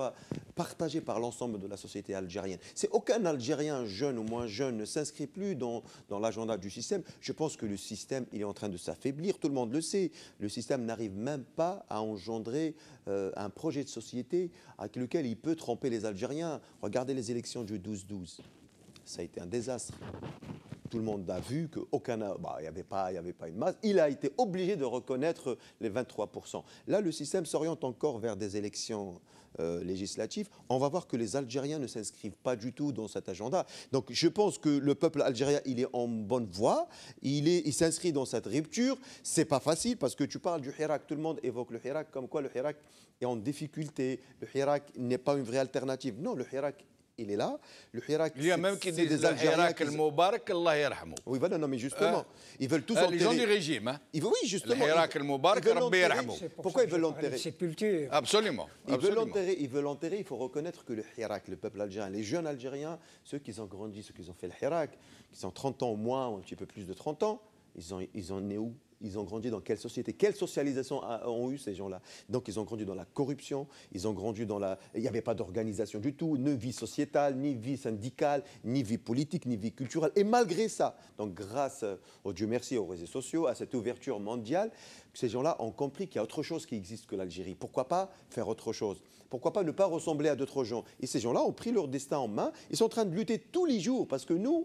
partagé par l'ensemble de la société algérienne. C'est aucun Algérien jeune ou moins jeune ne s'inscrit plus dans, dans l'agenda du système. Je pense que le système, il est en train de s'affaiblir, tout le monde le sait. Le système n'arrive même pas à engendrer euh, un projet de société avec lequel il peut tromper les Algériens. Regardez les élections du douze douze. Ça a été un désastre. Tout le monde a vu qu'aucun, bah, il n'y avait pas, il y avait pas une masse. Il a été obligé de reconnaître les vingt-trois pour cent. Là, le système s'oriente encore vers des élections euh, législatives. On va voir que les Algériens ne s'inscrivent pas du tout dans cet agenda. Donc, je pense que le peuple algérien, il est en bonne voie. Il est, il s'inscrit dans cette rupture. C'est pas facile parce que tu parles du Hirak. Tout le monde évoque le Hirak comme quoi le Hirak est en difficulté. Le Hirak n'est pas une vraie alternative. Non, le Hirak, il est là. Le Hirak, il y a même qui disent le Hirak al-Mubarak, Allah yarhamou. Oui, voilà, non, mais justement, euh, ils veulent tous enterrer. Les gens du régime, hein. Ils veulent, oui, justement. Le Hirak al-Mubarak, Rabbi yarhamou. Pourquoi ils veulent l'enterrer? Sépulture. Absolument. Ils veulent l'enterrer. Ils veulent l'enterrer. Il faut reconnaître que le Hirak, le peuple algérien, les jeunes Algériens, ceux qui ont grandi, ceux qui ont fait le Hirak, qui ont trente ans au moins, ou un petit peu plus de trente ans, ils ont, ils en est où? Ils ont grandi dans quelle société? Quelle socialisation ont eu ces gens-là? Donc ils ont grandi dans la corruption, ils ont grandi dans la... Il n'y avait pas d'organisation du tout, ni vie sociétale, ni vie syndicale, ni vie politique, ni vie culturelle. Et malgré ça, donc grâce, au Dieu merci, aux réseaux sociaux, à cette ouverture mondiale, ces gens-là ont compris qu'il y a autre chose qui existe que l'Algérie. Pourquoi pas faire autre chose? Pourquoi pas ne pas ressembler à d'autres gens? Et ces gens-là ont pris leur destin en main, ils sont en train de lutter tous les jours, parce que nous,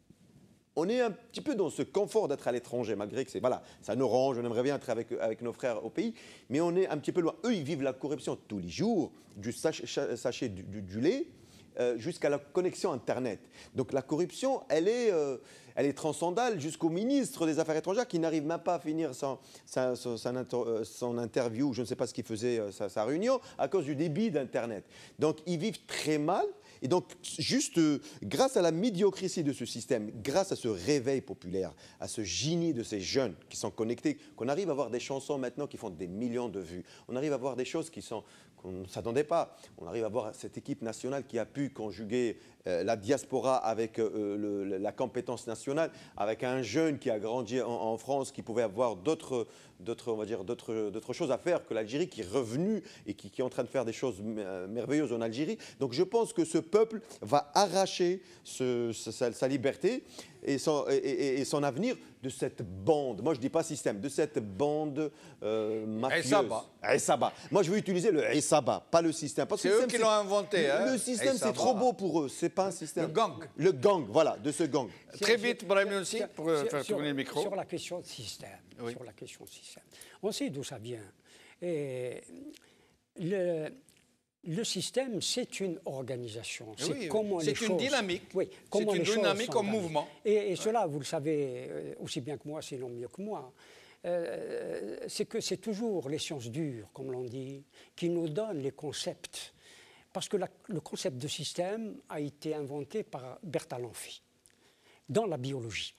on est un petit peu dans ce confort d'être à l'étranger, malgré que c'est, voilà, ça nous range, on aimerait bien être avec, avec nos frères au pays, mais on est un petit peu loin. Eux, ils vivent la corruption tous les jours, du sachet, sachet du, du, du lait euh, jusqu'à la connexion Internet. Donc la corruption, elle est, euh, elle est transcendale jusqu'au ministre des Affaires étrangères qui n'arrive même pas à finir son, son, son, son, son interview, je ne sais pas ce qu'il faisait, sa, sa réunion, à cause du débit d'Internet. Donc ils vivent très mal. Et donc, juste euh, grâce à la médiocrité de ce système, grâce à ce réveil populaire, à ce génie de ces jeunes qui sont connectés, qu'on arrive à voir des chansons maintenant qui font des millions de vues. On arrive à voir des choses qui sont, qu'on ne s'attendait pas. On arrive à voir cette équipe nationale qui a pu conjuguer euh, la diaspora avec euh, le, la compétence nationale, avec un jeune qui a grandi en, en France, qui pouvait avoir d'autres, d'autres, on va dire, d'autres, d'autres choses à faire que l'Algérie, qui est revenu et qui, qui est en train de faire des choses merveilleuses en Algérie. Donc je pense que ce peuple va arracher ce, sa, sa liberté et son, et, et, et son avenir de cette bande. Moi, je ne dis pas système, de cette bande euh, mafieuse. Issaba. Issaba. Moi, je veux utiliser le Issaba, pas le système. C'est eux qui l'ont inventé. Le, hein, le système, c'est trop beau pour eux. C'est pas un système. Le gang. Le gang, voilà, de ce gang. Très vite, Brahim aussi, pour sur, faire tourner le micro. Sur la question de système. Oui. Sur la question de système. On sait d'où ça vient. Et le... Le système, c'est une organisation. C'est oui, comment oui. les C'est choses, une dynamique. Oui, c'est une dynamique en mouvement. Et, et cela, vous le savez aussi bien que moi, sinon mieux que moi, euh, c'est que c'est toujours les sciences dures, comme l'on dit, qui nous donnent les concepts. Parce que la, le concept de système a été inventé par Bertalanffy dans la biologie.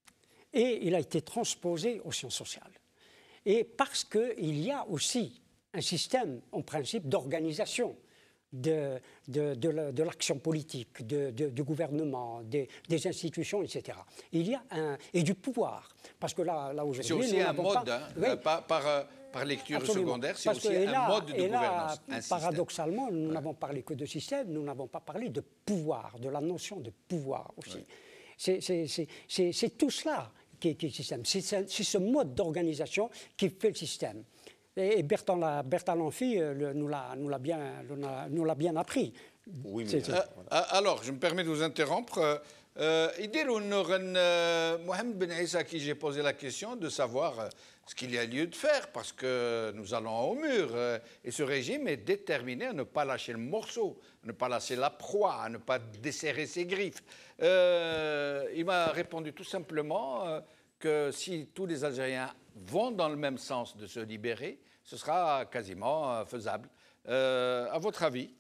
Et il a été transposé aux sciences sociales. Et parce qu'il y a aussi un système, en principe, d'organisation de, de, de, de l'action politique, de, de, du gouvernement, des, des institutions, et cetera. Il y a un, et du pouvoir. Parce que là, là aujourd'hui... C'est aussi un mode, pas, hein, oui, par, par, par lecture absolument. Secondaire, c'est aussi un là, mode de et gouvernance. Là, paradoxalement, nous ouais. n'avons parlé que de système, nous n'avons pas parlé de pouvoir, de la notion de pouvoir aussi. Ouais. C'est tout cela qui est, qui est le système. C'est ce mode d'organisation qui fait le système. Et Bertalanffy nous l'a bien, bien appris. Oui, mais... euh, alors, je me permets de vous interrompre. Euh, Mohamed Ben Issa, à qui j'ai posé la question de savoir ce qu'il y a lieu de faire, parce que nous allons au mur. Et ce régime est déterminé à ne pas lâcher le morceau, à ne pas lâcher la proie, à ne pas desserrer ses griffes. Euh, il m'a répondu tout simplement que si tous les Algériens vont dans le même sens de se libérer, ce sera quasiment faisable. Euh, à votre avis?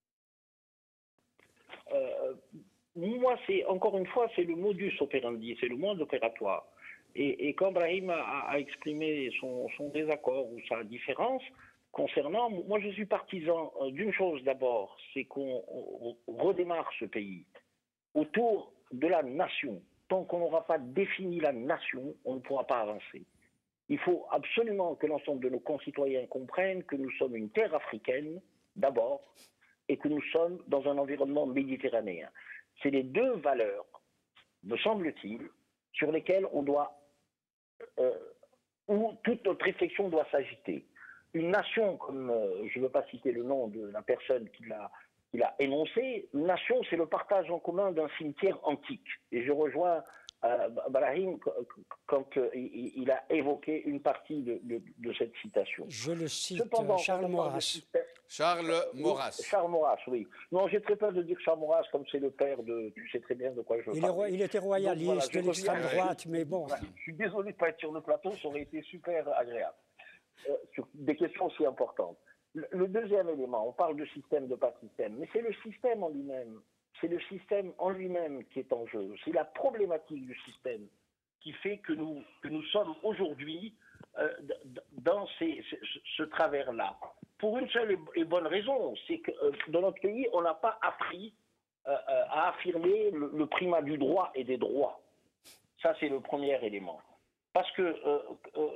euh, Moi, c'est encore une fois, c'est le modus operandi, c'est le mode opératoire. Et, et quand Brahim a, a exprimé son, son désaccord ou sa différence concernant, moi je suis partisan d'une chose d'abord, c'est qu'on redémarre ce pays autour de la nation. Tant qu'on n'aura pas défini la nation, on ne pourra pas avancer. Il faut absolument que l'ensemble de nos concitoyens comprennent que nous sommes une terre africaine, d'abord, et que nous sommes dans un environnement méditerranéen. C'est les deux valeurs, me semble-t-il, sur lesquelles on doit, euh, où toute notre réflexion doit s'agiter. Une nation, comme euh, je ne veux pas citer le nom de la personne qui l'a qui l'a énoncé, une nation, c'est le partage en commun d'un cimetière antique. Et je rejoins euh, Brahim quand euh, il, il a évoqué une partie de, de, de cette citation. Je le cite, Cependant, Charles Maurras. Système, Charles Maurras. Oui, Charles Maurras, oui. Non, j'ai très peur de dire Charles Maurras comme c'est le père de... Tu sais très bien de quoi je il parle. Est, il était royaliste, donc, voilà, de l'extrême droite, mais bon. Voilà, je suis désolé de ne pas être sur le plateau, ça aurait été super agréable. Euh, sur des questions aussi importantes. Le deuxième élément, on parle de système, de pas de système, mais c'est le système en lui-même. C'est le système en lui-même qui est en jeu. C'est la problématique du système qui fait que nous, que nous sommes aujourd'hui euh, dans ces, ce, ce travers-là. Pour une seule et bonne raison, c'est que euh, dans notre pays, on n'a pas appris euh, à affirmer le, le primat du droit et des droits. Ça, c'est le premier élément. Parce que euh, euh,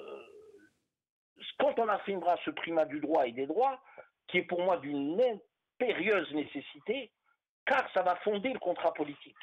quand on affirmera ce primat du droit et des droits, qui est pour moi d'une impérieuse nécessité, car ça va fonder le contrat politique.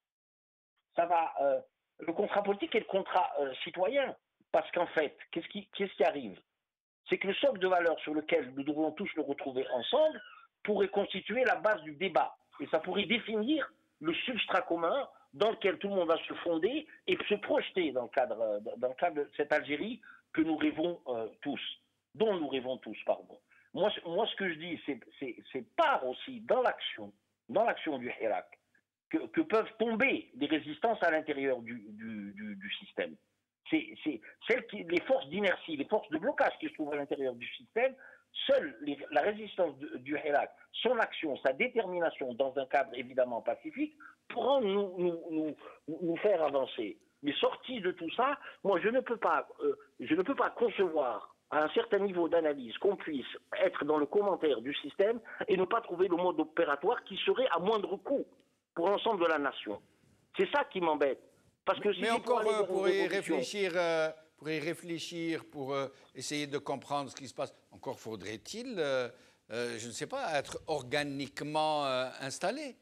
Ça va, euh, le contrat politique et le contrat euh, citoyen. Parce qu'en fait, qu'est-ce qui, qu'est-ce qui arrive? C'est que le socle de valeurs sur lequel nous devons tous nous retrouver ensemble pourrait constituer la base du débat. Et ça pourrait définir le substrat commun dans lequel tout le monde va se fonder et se projeter dans le cadre, dans le cadre de cette Algérie que nous rêvons euh, tous, dont nous rêvons tous, pardon. Moi, moi ce que je dis, c'est part aussi dans l'action, dans l'action du Hirak, que, que peuvent tomber des résistances à l'intérieur du, du, du, du système. C'est celles qui, les forces d'inertie, les forces de blocage qui se trouvent à l'intérieur du système, seule les, la résistance de, du Hirak, son action, sa détermination dans un cadre évidemment pacifique, pourront nous, nous, nous, nous faire avancer. Mais sorti de tout ça, moi je ne peux pas, euh, je ne peux pas concevoir à un certain niveau d'analyse qu'on puisse être dans le commentaire du système et ne pas trouver le mode opératoire qui serait à moindre coût pour l'ensemble de la nation. C'est ça qui m'embête. Parce que si mais encore pour, pour y réfléchir, euh, pour y réfléchir, pour euh, essayer de comprendre ce qui se passe, encore faudrait-il, euh, euh, je ne sais pas, être organiquement euh, installé.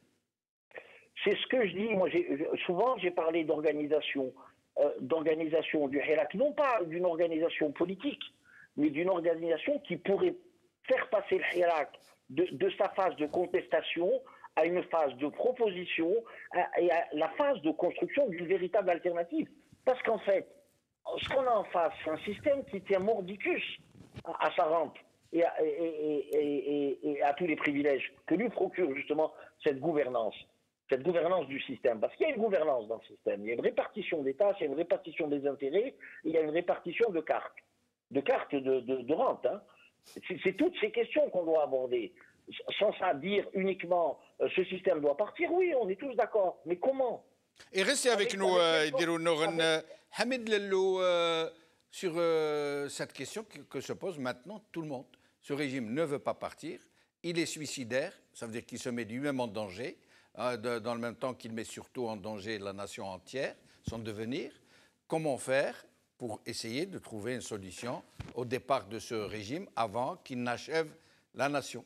C'est ce que je dis. Moi, souvent, j'ai parlé d'organisation, euh, d'organisation du Hirak, non pas d'une organisation politique, mais d'une organisation qui pourrait faire passer le Hirak de, de sa phase de contestation à une phase de proposition à, et à la phase de construction d'une véritable alternative. Parce qu'en fait, ce qu'on a en face, c'est un système qui tient mordicus à, à sa rampe et à, et, et, et, et à tous les privilèges que lui procure justement cette gouvernance. Cette gouvernance du système. Parce qu'il y a une gouvernance dans le système. Il y a une répartition des tâches, il y a une répartition des intérêts, il y a une répartition de cartes, de cartes de, de, de rente. Hein. C'est toutes ces questions qu'on doit aborder. Sans ça dire uniquement euh, ce système doit partir, oui, on est tous d'accord. Mais comment? Et restez avec, avec nous, Idirou Nouren. Hamid Lello, euh, sur euh, cette question que, que se pose maintenant tout le monde. Ce régime ne veut pas partir, il est suicidaire, ça veut dire qu'il se met lui-même en danger, hein, de, dans le même temps qu'il met surtout en danger la nation entière, son devenir. Comment faire pour essayer de trouver une solution au départ de ce régime avant qu'il n'achève la nation?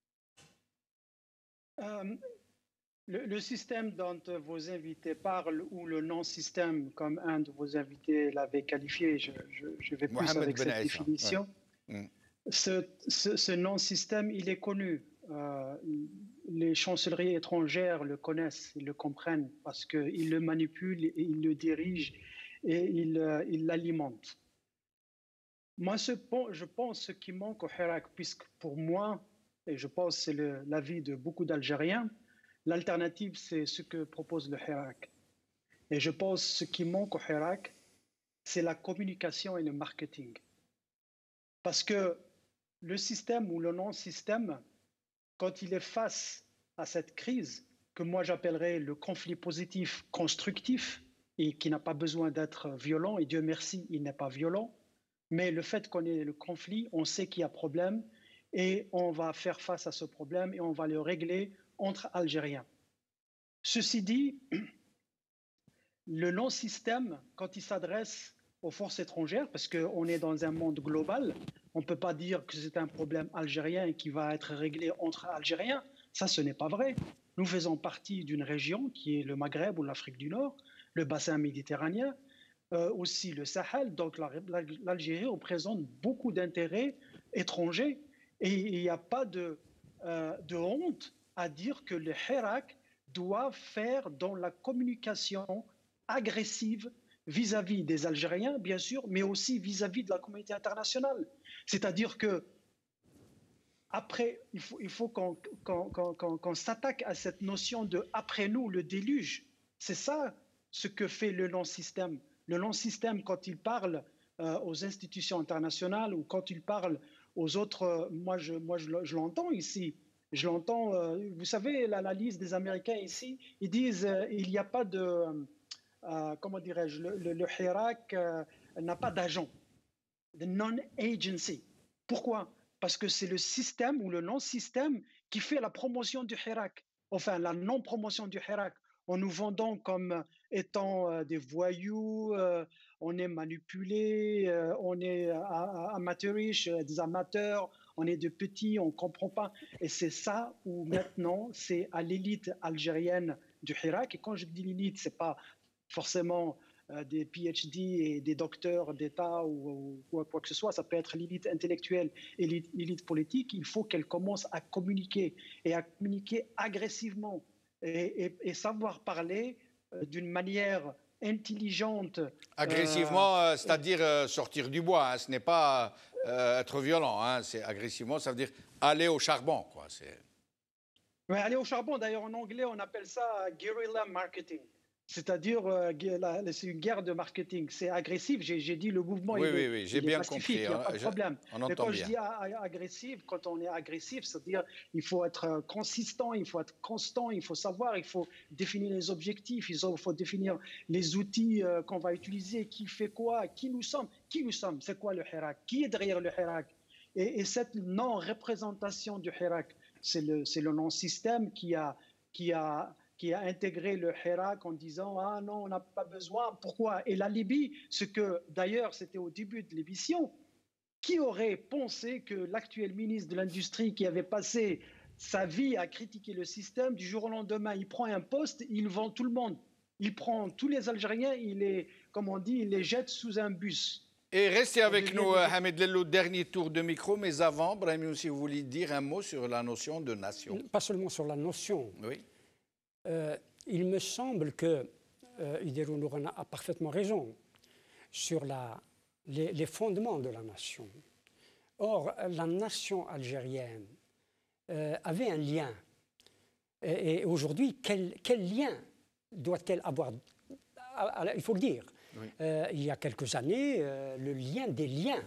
Euh, le, le système dont vos invités parlent, ou le non-système, comme un de vos invités l'avait qualifié, je, je, je vais plus Mohamed avec Ben cette Aïssa. définition. Ouais. Mm. Ce, ce, ce non-système, il est connu. Euh, les chancelleries étrangères le connaissent, ils le comprennent, parce qu'ils le manipulent, et ils le dirigent et ils euh, il l'alimentent. Moi, ce, je pense ce qui manque au Hirak, puisque pour moi, et je pense que c'est l'avis de beaucoup d'Algériens, l'alternative, c'est ce que propose le Hirak. Et je pense que ce qui manque au Hirak, c'est la communication et le marketing. Parce que le système ou le non-système, quand il est face à cette crise, que moi j'appellerais le conflit positif constructif, et qui n'a pas besoin d'être violent, et Dieu merci, il n'est pas violent, mais le fait qu'on ait le conflit, on sait qu'il y a problème, et on va faire face à ce problème et on va le régler entre Algériens. Ceci dit, le non-système, quand il s'adresse aux forces étrangères, parce qu'on est dans un monde global, on ne peut pas dire que c'est un problème algérien qui va être réglé entre Algériens, Ça, ce n'est pas vrai. Nous faisons partie d'une région qui est le Maghreb ou l'Afrique du Nord, le bassin méditerranéen, euh, aussi le Sahel. Donc l'Algérie représente beaucoup d'intérêts étrangers et il n'y a pas de, euh, de honte à dire que le Hirak doit faire dans la communication agressive vis-à-vis des Algériens, bien sûr, mais aussi vis-à-vis de la communauté internationale. C'est-à-dire que après, il faut, il faut qu'on qu'on, qu'on, qu'on s'attaque à cette notion de « après nous, le déluge ». C'est ça ce que fait le non-système. Le non-système, quand il parle euh, aux institutions internationales ou quand il parle aux autres, euh, moi, je, moi je, je l'entends ici, je l'entends, euh, vous savez, l'analyse des Américains ici, ils disent euh, il n'y a pas de, euh, comment dirais-je, le, le, le Hirak euh, n'a pas d'agent, de non-agency. Pourquoi ? Parce que c'est le système ou le non-système qui fait la promotion du Hirak, enfin la non-promotion du Hirak, en nous vendant comme étant euh, des voyous, euh, on est manipulé, euh, on est amateurish, euh, des amateurs, on est de petits, on ne comprend pas. Et c'est ça où maintenant, c'est à l'élite algérienne du Hirak. Et quand je dis l'élite, ce n'est pas forcément euh, des P H D et des docteurs d'État ou, ou quoi que ce soit. Ça peut être l'élite intellectuelle et l'élite politique. Il faut qu'elle commence à communiquer et à communiquer agressivement et, et, et savoir parler euh, d'une manière intelligente. Agressivement, euh, c'est-à-dire euh, sortir du bois. Hein. Ce n'est pas euh, être violent. Hein. C'est agressivement, ça veut dire aller au charbon, quoi. Ouais, aller au charbon. D'ailleurs, en anglais, on appelle ça guerrilla marketing. C'est-à-dire, euh, c'est une guerre de marketing. C'est agressif. J'ai dit le mouvement. Oui, il oui, est, oui, j'ai bien compris. Il n'y a pas de problème. On Mais entend quand bien. je dis agressif, quand on est agressif, c'est-à-dire il faut être consistant, il faut être constant, il faut savoir, il faut définir les objectifs, il faut définir les outils euh, qu'on va utiliser, qui fait quoi, qui nous sommes, qui nous sommes, c'est quoi le Hirak, qui est derrière le Hirak. Et, et cette non-représentation du Hirak, c'est le, le non-système qui a, qui a qui a intégré le Hirak en disant « Ah non, on n'a pas besoin. » Pourquoi? Et la Libye, ce que d'ailleurs c'était au début de l'émission, qui aurait pensé que l'actuel ministre de l'Industrie qui avait passé sa vie à critiquer le système, du jour au lendemain, il prend un poste, il vend tout le monde. Il prend tous les Algériens, il les, comme on dit, il les jette sous un bus. Et restez avec nous, Hamid Lello, dernier tour de micro. Mais avant, Brahim, si vous voulez dire un mot sur la notion de nation. Pas seulement sur la notion. Oui. Euh, il me semble que euh, Iderou Nourana a parfaitement raison sur la, les, les fondements de la nation. Or, la nation algérienne euh, avait un lien. Et, et aujourd'hui, quel, quel lien doit-elle avoir? Il faut le dire. Oui. Euh, il y a quelques années, euh, le lien des liens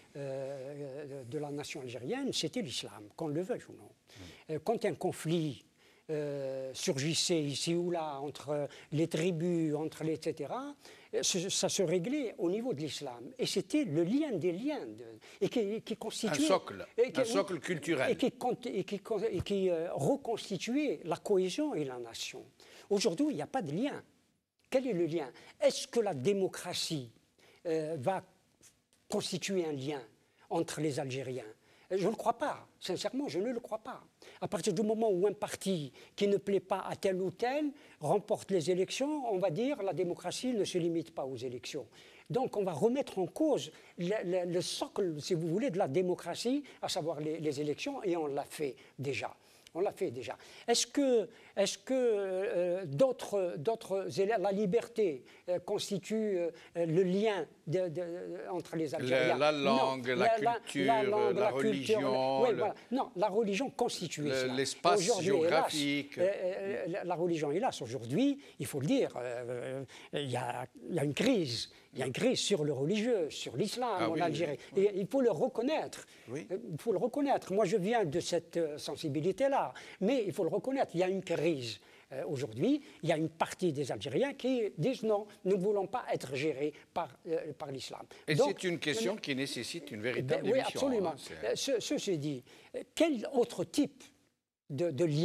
euh, de la nation algérienne, c'était l'islam, qu'on le veuille ou non. Oui. Euh, quand un conflit Euh, surgissait ici ou là entre les tribus, entre les et cetera, ça se réglait au niveau de l'islam. Et c'était le lien des liens. De, et qui, qui constituait... Un socle, et qui, un socle culturel. Et qui, et qui, et qui euh, reconstituait la cohésion et la nation. Aujourd'hui, il n'y a pas de lien. Quel est le lien? Est-ce que la démocratie euh, va constituer un lien entre les Algériens? Je ne le crois pas. Sincèrement, je ne le crois pas. À partir du moment où un parti qui ne plaît pas à tel ou tel remporte les élections, on va dire la démocratie ne se limite pas aux élections. Donc on va remettre en cause le, le, le socle, si vous voulez, de la démocratie, à savoir les, les élections, et on l'a fait déjà. On l'a fait déjà. Est-ce que, est-ce que euh, d'autres, d'autres, la liberté euh, constitue euh, le lien de, de, entre les Algériens? La, la langue, non, la, la culture, la, langue, la, la religion. Culture, oui, le, voilà. Non, la religion constitue cela. L'espace géographique. Hélas, euh, euh, la religion, hélas, aujourd'hui, il faut le dire, euh, il y a, il y a une crise. Il y a une crise sur le religieux, sur l'islam ah, en oui, Algérie. Oui, oui. Et il faut le reconnaître. Oui. Il faut le reconnaître. Moi, je viens de cette sensibilité-là. Mais il faut le reconnaître, il y a une crise. Euh, aujourd'hui, il y a une partie des Algériens qui disent non, nous ne voulons pas être gérés par, euh, par l'islam. Et c'est une question euh, qui nécessite une véritable ben, émission. Oui, absolument. Hein, Ce, ceci dit, quel autre type de, de lien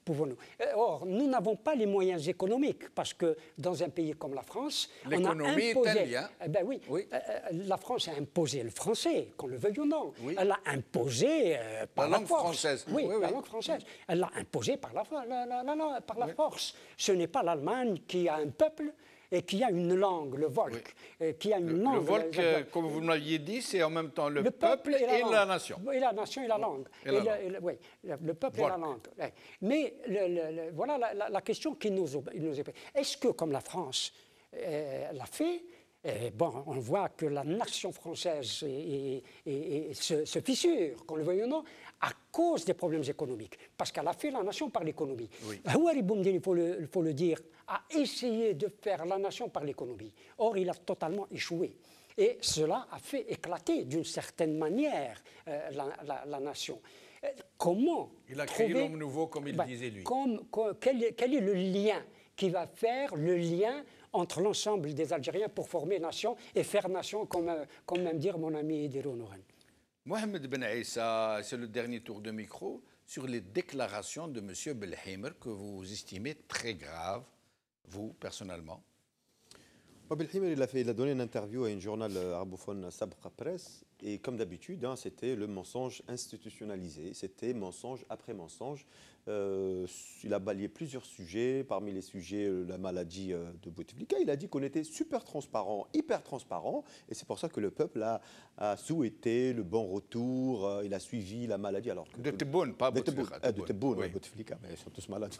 pouvons-nous. Or, nous n'avons pas les moyens économiques, parce que dans un pays comme la France, on a imposé... Eh ben oui, oui. Euh, la France a imposé le français, qu'on le veuille ou non. Oui. Elle l'a imposé euh, par la, la langue force. française. Oui, oui, la oui. langue française. Elle l'a imposé par la, la, la, la, par la oui. force. Ce n'est pas l'Allemagne qui a un peuple et qui a une langue, le Volk, oui. qui a une le, langue. Le Volk, euh, comme vous m'aviez dit, c'est en même temps le, le peuple, peuple et, la, et la nation. Et la nation et la langue. Et la et langue. Le, et le, oui, le, le peuple Volk. et la langue. Mais le, le, voilà la, la, la question qui nous, nous est... Est-ce que, comme la France euh, l'a fait, et bon, on voit que la nation française est, est, est, est, se, se fissure, qu'on le veuille ou non, à cause des problèmes économiques. Parce qu'elle a fait la nation par l'économie. Oui. Houari Boumediene, il faut le, il faut le dire, a essayé de faire la nation par l'économie. Or, il a totalement échoué. Et cela a fait éclater, d'une certaine manière, euh, la, la, la nation. Euh, comment Il a créé l'homme nouveau, comme il ben, disait lui. Comme, comme, quel, est, quel est le lien qui va faire le lien entre l'ensemble des Algériens pour former nation et faire nation, comme, comme même dire mon ami Diro Nouren. Mohamed Ben Aissa, c'est le dernier tour de micro sur les déclarations de M. Belheimer que vous estimez très graves, vous, personnellement. Belheimer, il a, fait, il a donné une interview à un journal arabophone, Sabra Press, et comme d'habitude, hein, c'était le mensonge institutionnalisé, c'était mensonge après mensonge. Euh, il a balayé plusieurs sujets, parmi les sujets, la maladie de Bouteflika. Il a dit qu'on était super transparent, hyper transparent, et c'est pour ça que le peuple a, a souhaité le bon retour, il a suivi la maladie. Alors que de Tebboune, pas Bouteflika. De Tebboune, oui. Bouteflika, mais ils sont tous malades.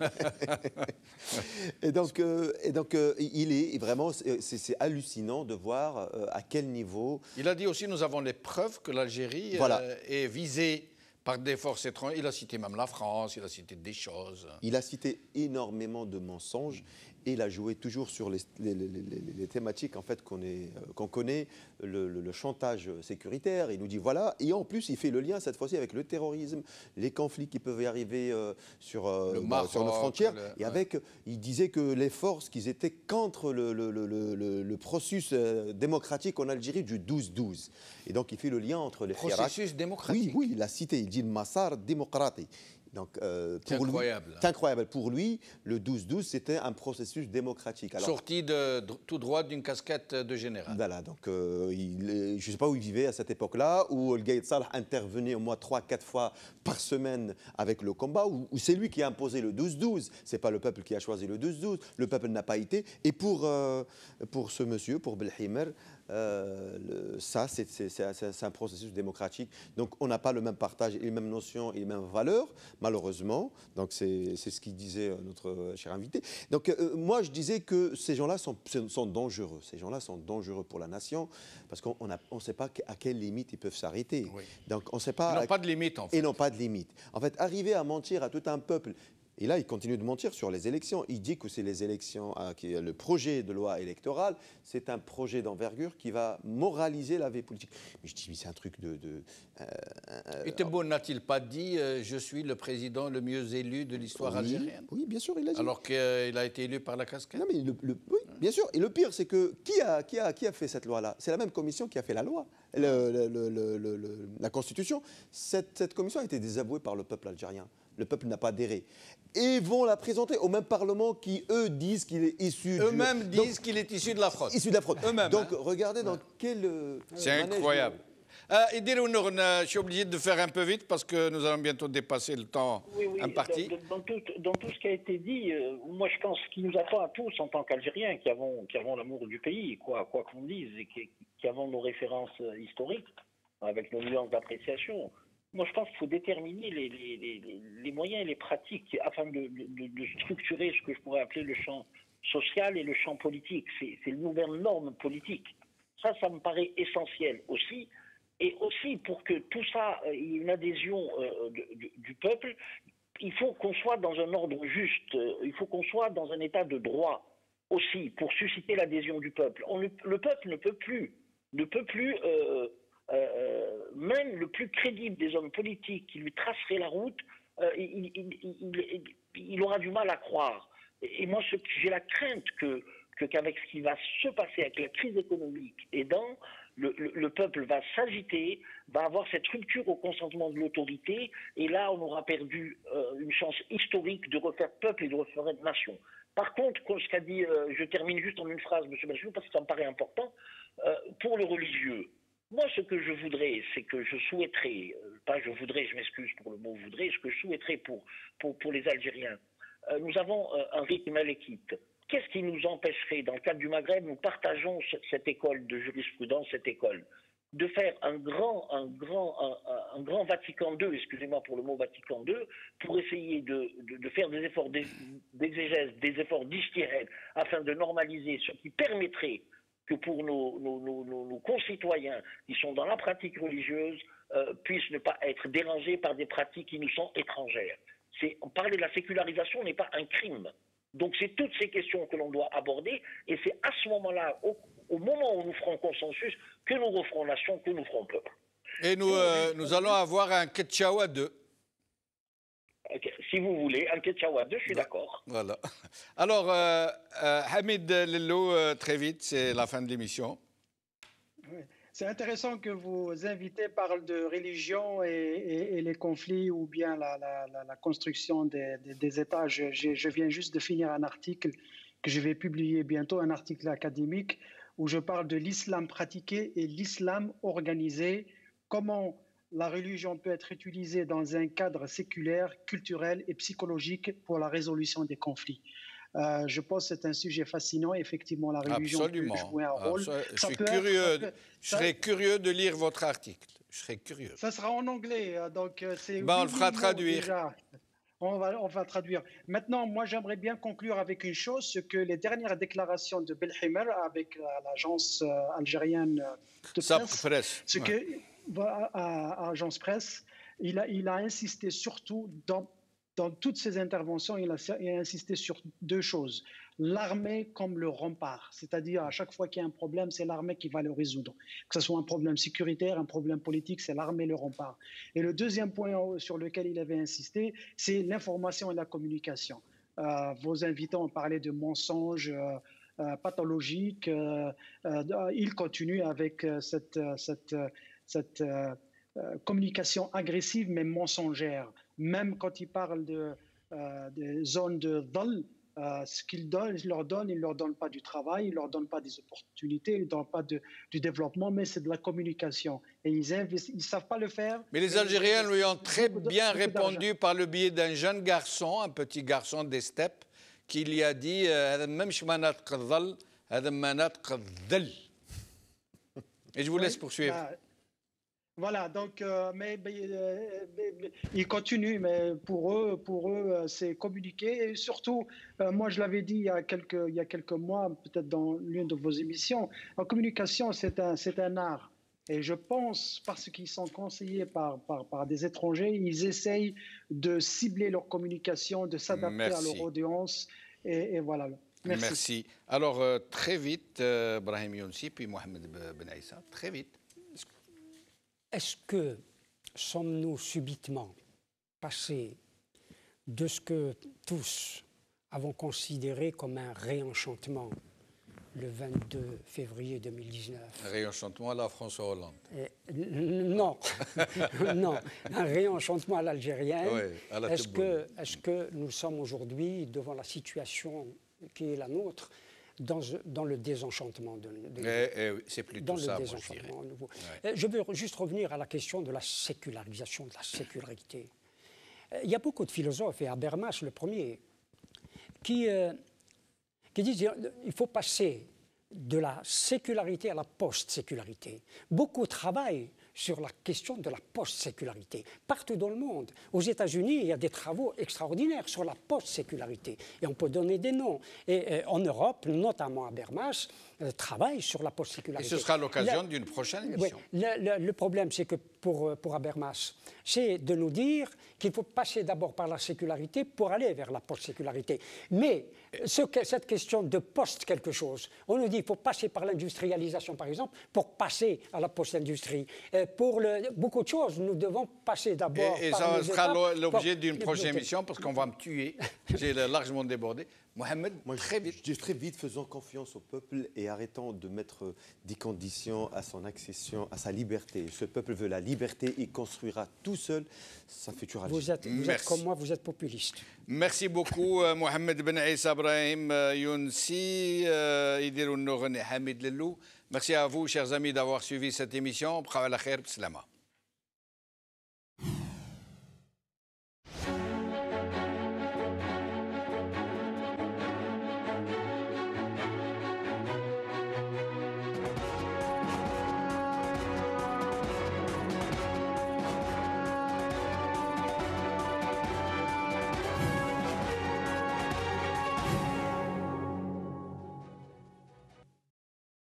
et donc, euh, et donc euh, il est vraiment, c'est hallucinant de voir euh, à quel niveau... Il a dit aussi, nous avons les preuves que l'Algérie voilà. euh, est visée par des forces étrangères. Il a cité même la France, il a cité des choses. Il a cité énormément de mensonges et il a joué toujours sur les, les, les, les, les thématiques en fait, qu'on euh, qu'on connaît, le, le, le chantage sécuritaire. Il nous dit voilà, et en plus il fait le lien cette fois-ci avec le terrorisme, les conflits qui peuvent y arriver euh, sur, euh, le bah, Maroc, sur nos frontières. Le, et avec, ouais. il disait que les forces, qu'ils étaient contre le, le, le, le, le processus démocratique en Algérie du douze douze. Et donc il fait le lien entre les processus Hirak. démocratique. Oui, oui, il a cité, il dit le Massar démocratique. Donc, euh, c'est incroyable. C'est incroyable. Pour lui, le douze douze, c'était un processus démocratique. Alors, sorti de, de, tout droit d'une casquette de général. Voilà, donc euh, il, je ne sais pas où il vivait à cette époque-là, où le Gaïd Salah intervenait au moins trois quatre fois par semaine avec le combat, où, où c'est lui qui a imposé le douze douze. Ce n'est pas le peuple qui a choisi le douze douze. Le peuple n'a pas été. Et pour, euh, pour ce monsieur, pour Belheimer, Euh, le, ça, c'est un processus démocratique. Donc, on n'a pas le même partage, les mêmes notions et les mêmes valeurs, malheureusement. Donc, c'est ce qu'il disait notre cher invité. Donc, euh, moi, je disais que ces gens-là sont, sont dangereux. Ces gens-là sont dangereux pour la nation parce qu'on ne sait pas à quelle limite ils peuvent s'arrêter. Oui. Donc, on sait pas. Ils n'ont pas de limite, en fait. Ils n'ont pas de limite. En fait, arriver à mentir à tout un peuple. Et là, il continue de mentir sur les élections. Il dit que c'est les élections, euh, qui, le projet de loi électorale, c'est un projet d'envergure qui va moraliser la vie politique. Mais je dis, mais c'est un truc de... de euh, euh, Et Tebboune n'a-t-il pas dit euh, « Je suis le président le mieux élu de l'histoire oui, algérienne » Oui, bien sûr, il l'a dit. Alors qu'il euh, a été élu par la cascade. Non, mais le, le, oui, bien sûr. Et le pire, c'est que qui a, qui, a, qui a fait cette loi-là? C'est la même commission qui a fait la loi, le, le, le, le, le, la Constitution. Cette, cette commission a été désavouée par le peuple algérien. Le peuple n'a pas adhéré. Et vont la présenter au même Parlement qui, eux, disent qu'il est issu... Eux-mêmes disent qu'il est issu de la fraude. Issu de la fraude. Eux-mêmes. Donc, hein. regardez dans ouais. quel... Euh, C'est incroyable. Euh, et dire au Nourn, je suis obligé de faire un peu vite parce que nous allons bientôt dépasser le temps oui, oui. imparti. Dans, dans, tout, dans tout ce qui a été dit, euh, moi je pense qu'il nous attend à tous en tant qu'Algériens qui avons, qui avons l'amour du pays, quoi quoi qu'on dise, et qui, qui avons nos références historiques, avec nos nuances d'appréciation. Moi, je pense qu'il faut déterminer les, les, les, les moyens et les pratiques afin de, de, de structurer ce que je pourrais appeler le champ social et le champ politique. C'est une nouvelle norme politique. Ça, ça me paraît essentiel aussi. Et aussi, pour que tout ça ait euh, une adhésion euh, de, de, du peuple, il faut qu'on soit dans un ordre juste. Il faut qu'on soit dans un état de droit aussi, pour susciter l'adhésion du peuple. On, le, le peuple ne peut plus, ne peut plus... Euh, Euh, même le plus crédible des hommes politiques qui lui tracerait la route, euh, il, il, il, il aura du mal à croire. Et, et moi, j'ai la crainte que, que, qu'avec ce qui va se passer avec la crise économique aidant, Le, le, le peuple va s'agiter, va avoir cette rupture au consentement de l'autorité, et là, on aura perdu euh, une chance historique de refaire peuple et de refaire nation. Par contre, comme ce qu'a dit, euh, je termine juste en une phrase, M. Benchimol, parce que ça me paraît important, euh, pour le religieux, moi, ce que je voudrais, c'est que je souhaiterais, euh, pas je voudrais, je m'excuse pour le mot voudrais, ce que je souhaiterais pour, pour, pour les Algériens, euh, nous avons euh, un rythme à l'équipe. Qu'est-ce qui nous empêcherait, dans le cadre du Maghreb, nous partageons cette école de jurisprudence, cette école, de faire un grand, un grand, un, un grand Vatican deux, excusez-moi pour le mot Vatican deux, pour essayer de, de, de faire des efforts d'exégèse, des efforts d'ijtihad, afin de normaliser ce qui permettrait que pour nos, nos, nos, nos concitoyens qui sont dans la pratique religieuse euh, puissent ne pas être dérangés par des pratiques qui nous sont étrangères. Parler de la sécularisation n'est pas un crime. Donc c'est toutes ces questions que l'on doit aborder, et c'est à ce moment-là, au, au moment où nous ferons consensus, que nous referons nation, que nous ferons peuple. Et nous, euh, nous allons avoir un Ketchawa deux. Okay. Si vous voulez, un Ketchawa deux, je suis d'accord. Voilà. Alors, euh, euh, Hamid Lello, euh, très vite, c'est la fin de l'émission. Oui. C'est intéressant que vos invités parlent de religion et, et, et les conflits ou bien la, la, la, la construction des, des, des États. Je, je, je viens juste de finir un article que je vais publier bientôt, un article académique où je parle de l'islam pratiqué et l'islam organisé, comment la religion peut être utilisée dans un cadre séculaire, culturel et psychologique pour la résolution des conflits. Euh, je pense que c'est un sujet fascinant. Effectivement, la religion Absolument. peut jouer un rôle. Je, suis curieux, être, peut, je serais ça, curieux de lire votre article. Je serais curieux. Ça sera en anglais, donc c'est. Ben, on le fera traduire. Déjà. On va, on va traduire. Maintenant, moi, j'aimerais bien conclure avec une chose, c'est que les dernières déclarations de Belhimer avec l'agence algérienne de presse, presse. c'est que à, à Agence Presse, il a, il a insisté surtout dans Dans toutes ses interventions, il a, il a insisté sur deux choses. L'armée comme le rempart, c'est-à-dire à chaque fois qu'il y a un problème, c'est l'armée qui va le résoudre. Que ce soit un problème sécuritaire, un problème politique, c'est l'armée le rempart. Et le deuxième point sur lequel il avait insisté, c'est l'information et la communication. Euh, vos invités ont parlé de mensonges euh, euh, pathologiques. Euh, euh, il continue avec euh, cette, cette, cette euh, communication agressive mais mensongère. Même quand ils parlent de, euh, des zones de dhal, euh, ce qu'ils donnent, ils leur donnent, ils ne leur donnent pas du travail, ils ne leur donnent pas des opportunités, ils ne donnent pas de, du développement, mais c'est de la communication. Et ils ne savent pas le faire. Mais les Algériens lui ont très bien répondu par le biais d'un jeune garçon, un petit garçon des steppes, qui lui a dit et je vous laisse poursuivre. Bah, Voilà, donc, euh, mais, mais, mais, mais ils continuent, mais pour eux, pour eux, c'est communiquer. Et surtout, euh, moi, je l'avais dit il y a quelques, il y a quelques mois, peut-être dans l'une de vos émissions, la communication, c'est un, c'est un art. Et je pense, parce qu'ils sont conseillés par, par, par des étrangers, ils essayent de cibler leur communication, de s'adapter à leur audience. Et, et voilà. Merci. Merci. Alors, euh, très vite, euh, Brahim Younsi, puis Mohamed Ben Aïssa, très vite. Est-ce que sommes-nous subitement passés de ce que tous avons considéré comme un réenchantement le vingt-deux février deux mille dix-neuf? Un réenchantement à la François Hollande. Et, non, non, un réenchantement à l'algérienne. Oui, à la est-ce que, est-ce que nous sommes aujourd'hui devant la situation qui est la nôtre, Dans, dans le désenchantement de, de eh, eh, c'est plutôt dans ça, le désenchantement moi, je nouveau. Ouais. Je veux juste revenir à la question de la sécularisation, de la sécularité. Il y a beaucoup de philosophes, et Habermas le premier, qui, euh, qui disent qu'il faut passer de la sécularité à la post-sécularité. Beaucoup travaillent sur la question de la post-sécularité. Partout dans le monde. Aux États-Unis, il y a des travaux extraordinaires sur la post-sécularité. Et on peut donner des noms. Et, et en Europe, notamment Habermas, euh, travaille sur la post-sécularité. Et ce sera l'occasion d'une prochaine émission. Oui, le, le, le problème, c'est que pour, pour Habermas, c'est de nous dire qu'il faut passer d'abord par la sécularité pour aller vers la post-sécularité. Mais ce, cette question de post quelque chose, on nous dit qu'il faut passer par l'industrialisation, par exemple, pour passer à la post-industrie. Pour le, beaucoup de choses, nous devons passer d'abord Et, et par ça sera l'objet pour... d'une prochaine émission, parce qu'on va me tuer, j'ai largement débordé. Mohamed, Moi, très je, vite. Je dis très vite, faisons confiance au peuple et arrêtons de mettre des conditions à son accession, à sa liberté. Ce peuple veut la liberté, il construira tout seul sa future avenir. Vous êtes, vous êtes comme moi, vous êtes populiste. Merci beaucoup Mohamed Ben Issa Brahim Younsi, Idirou Nourni Hamid Lelou. Merci à vous, chers amis, d'avoir suivi cette émission. Bkhaw ala khair, b'slama.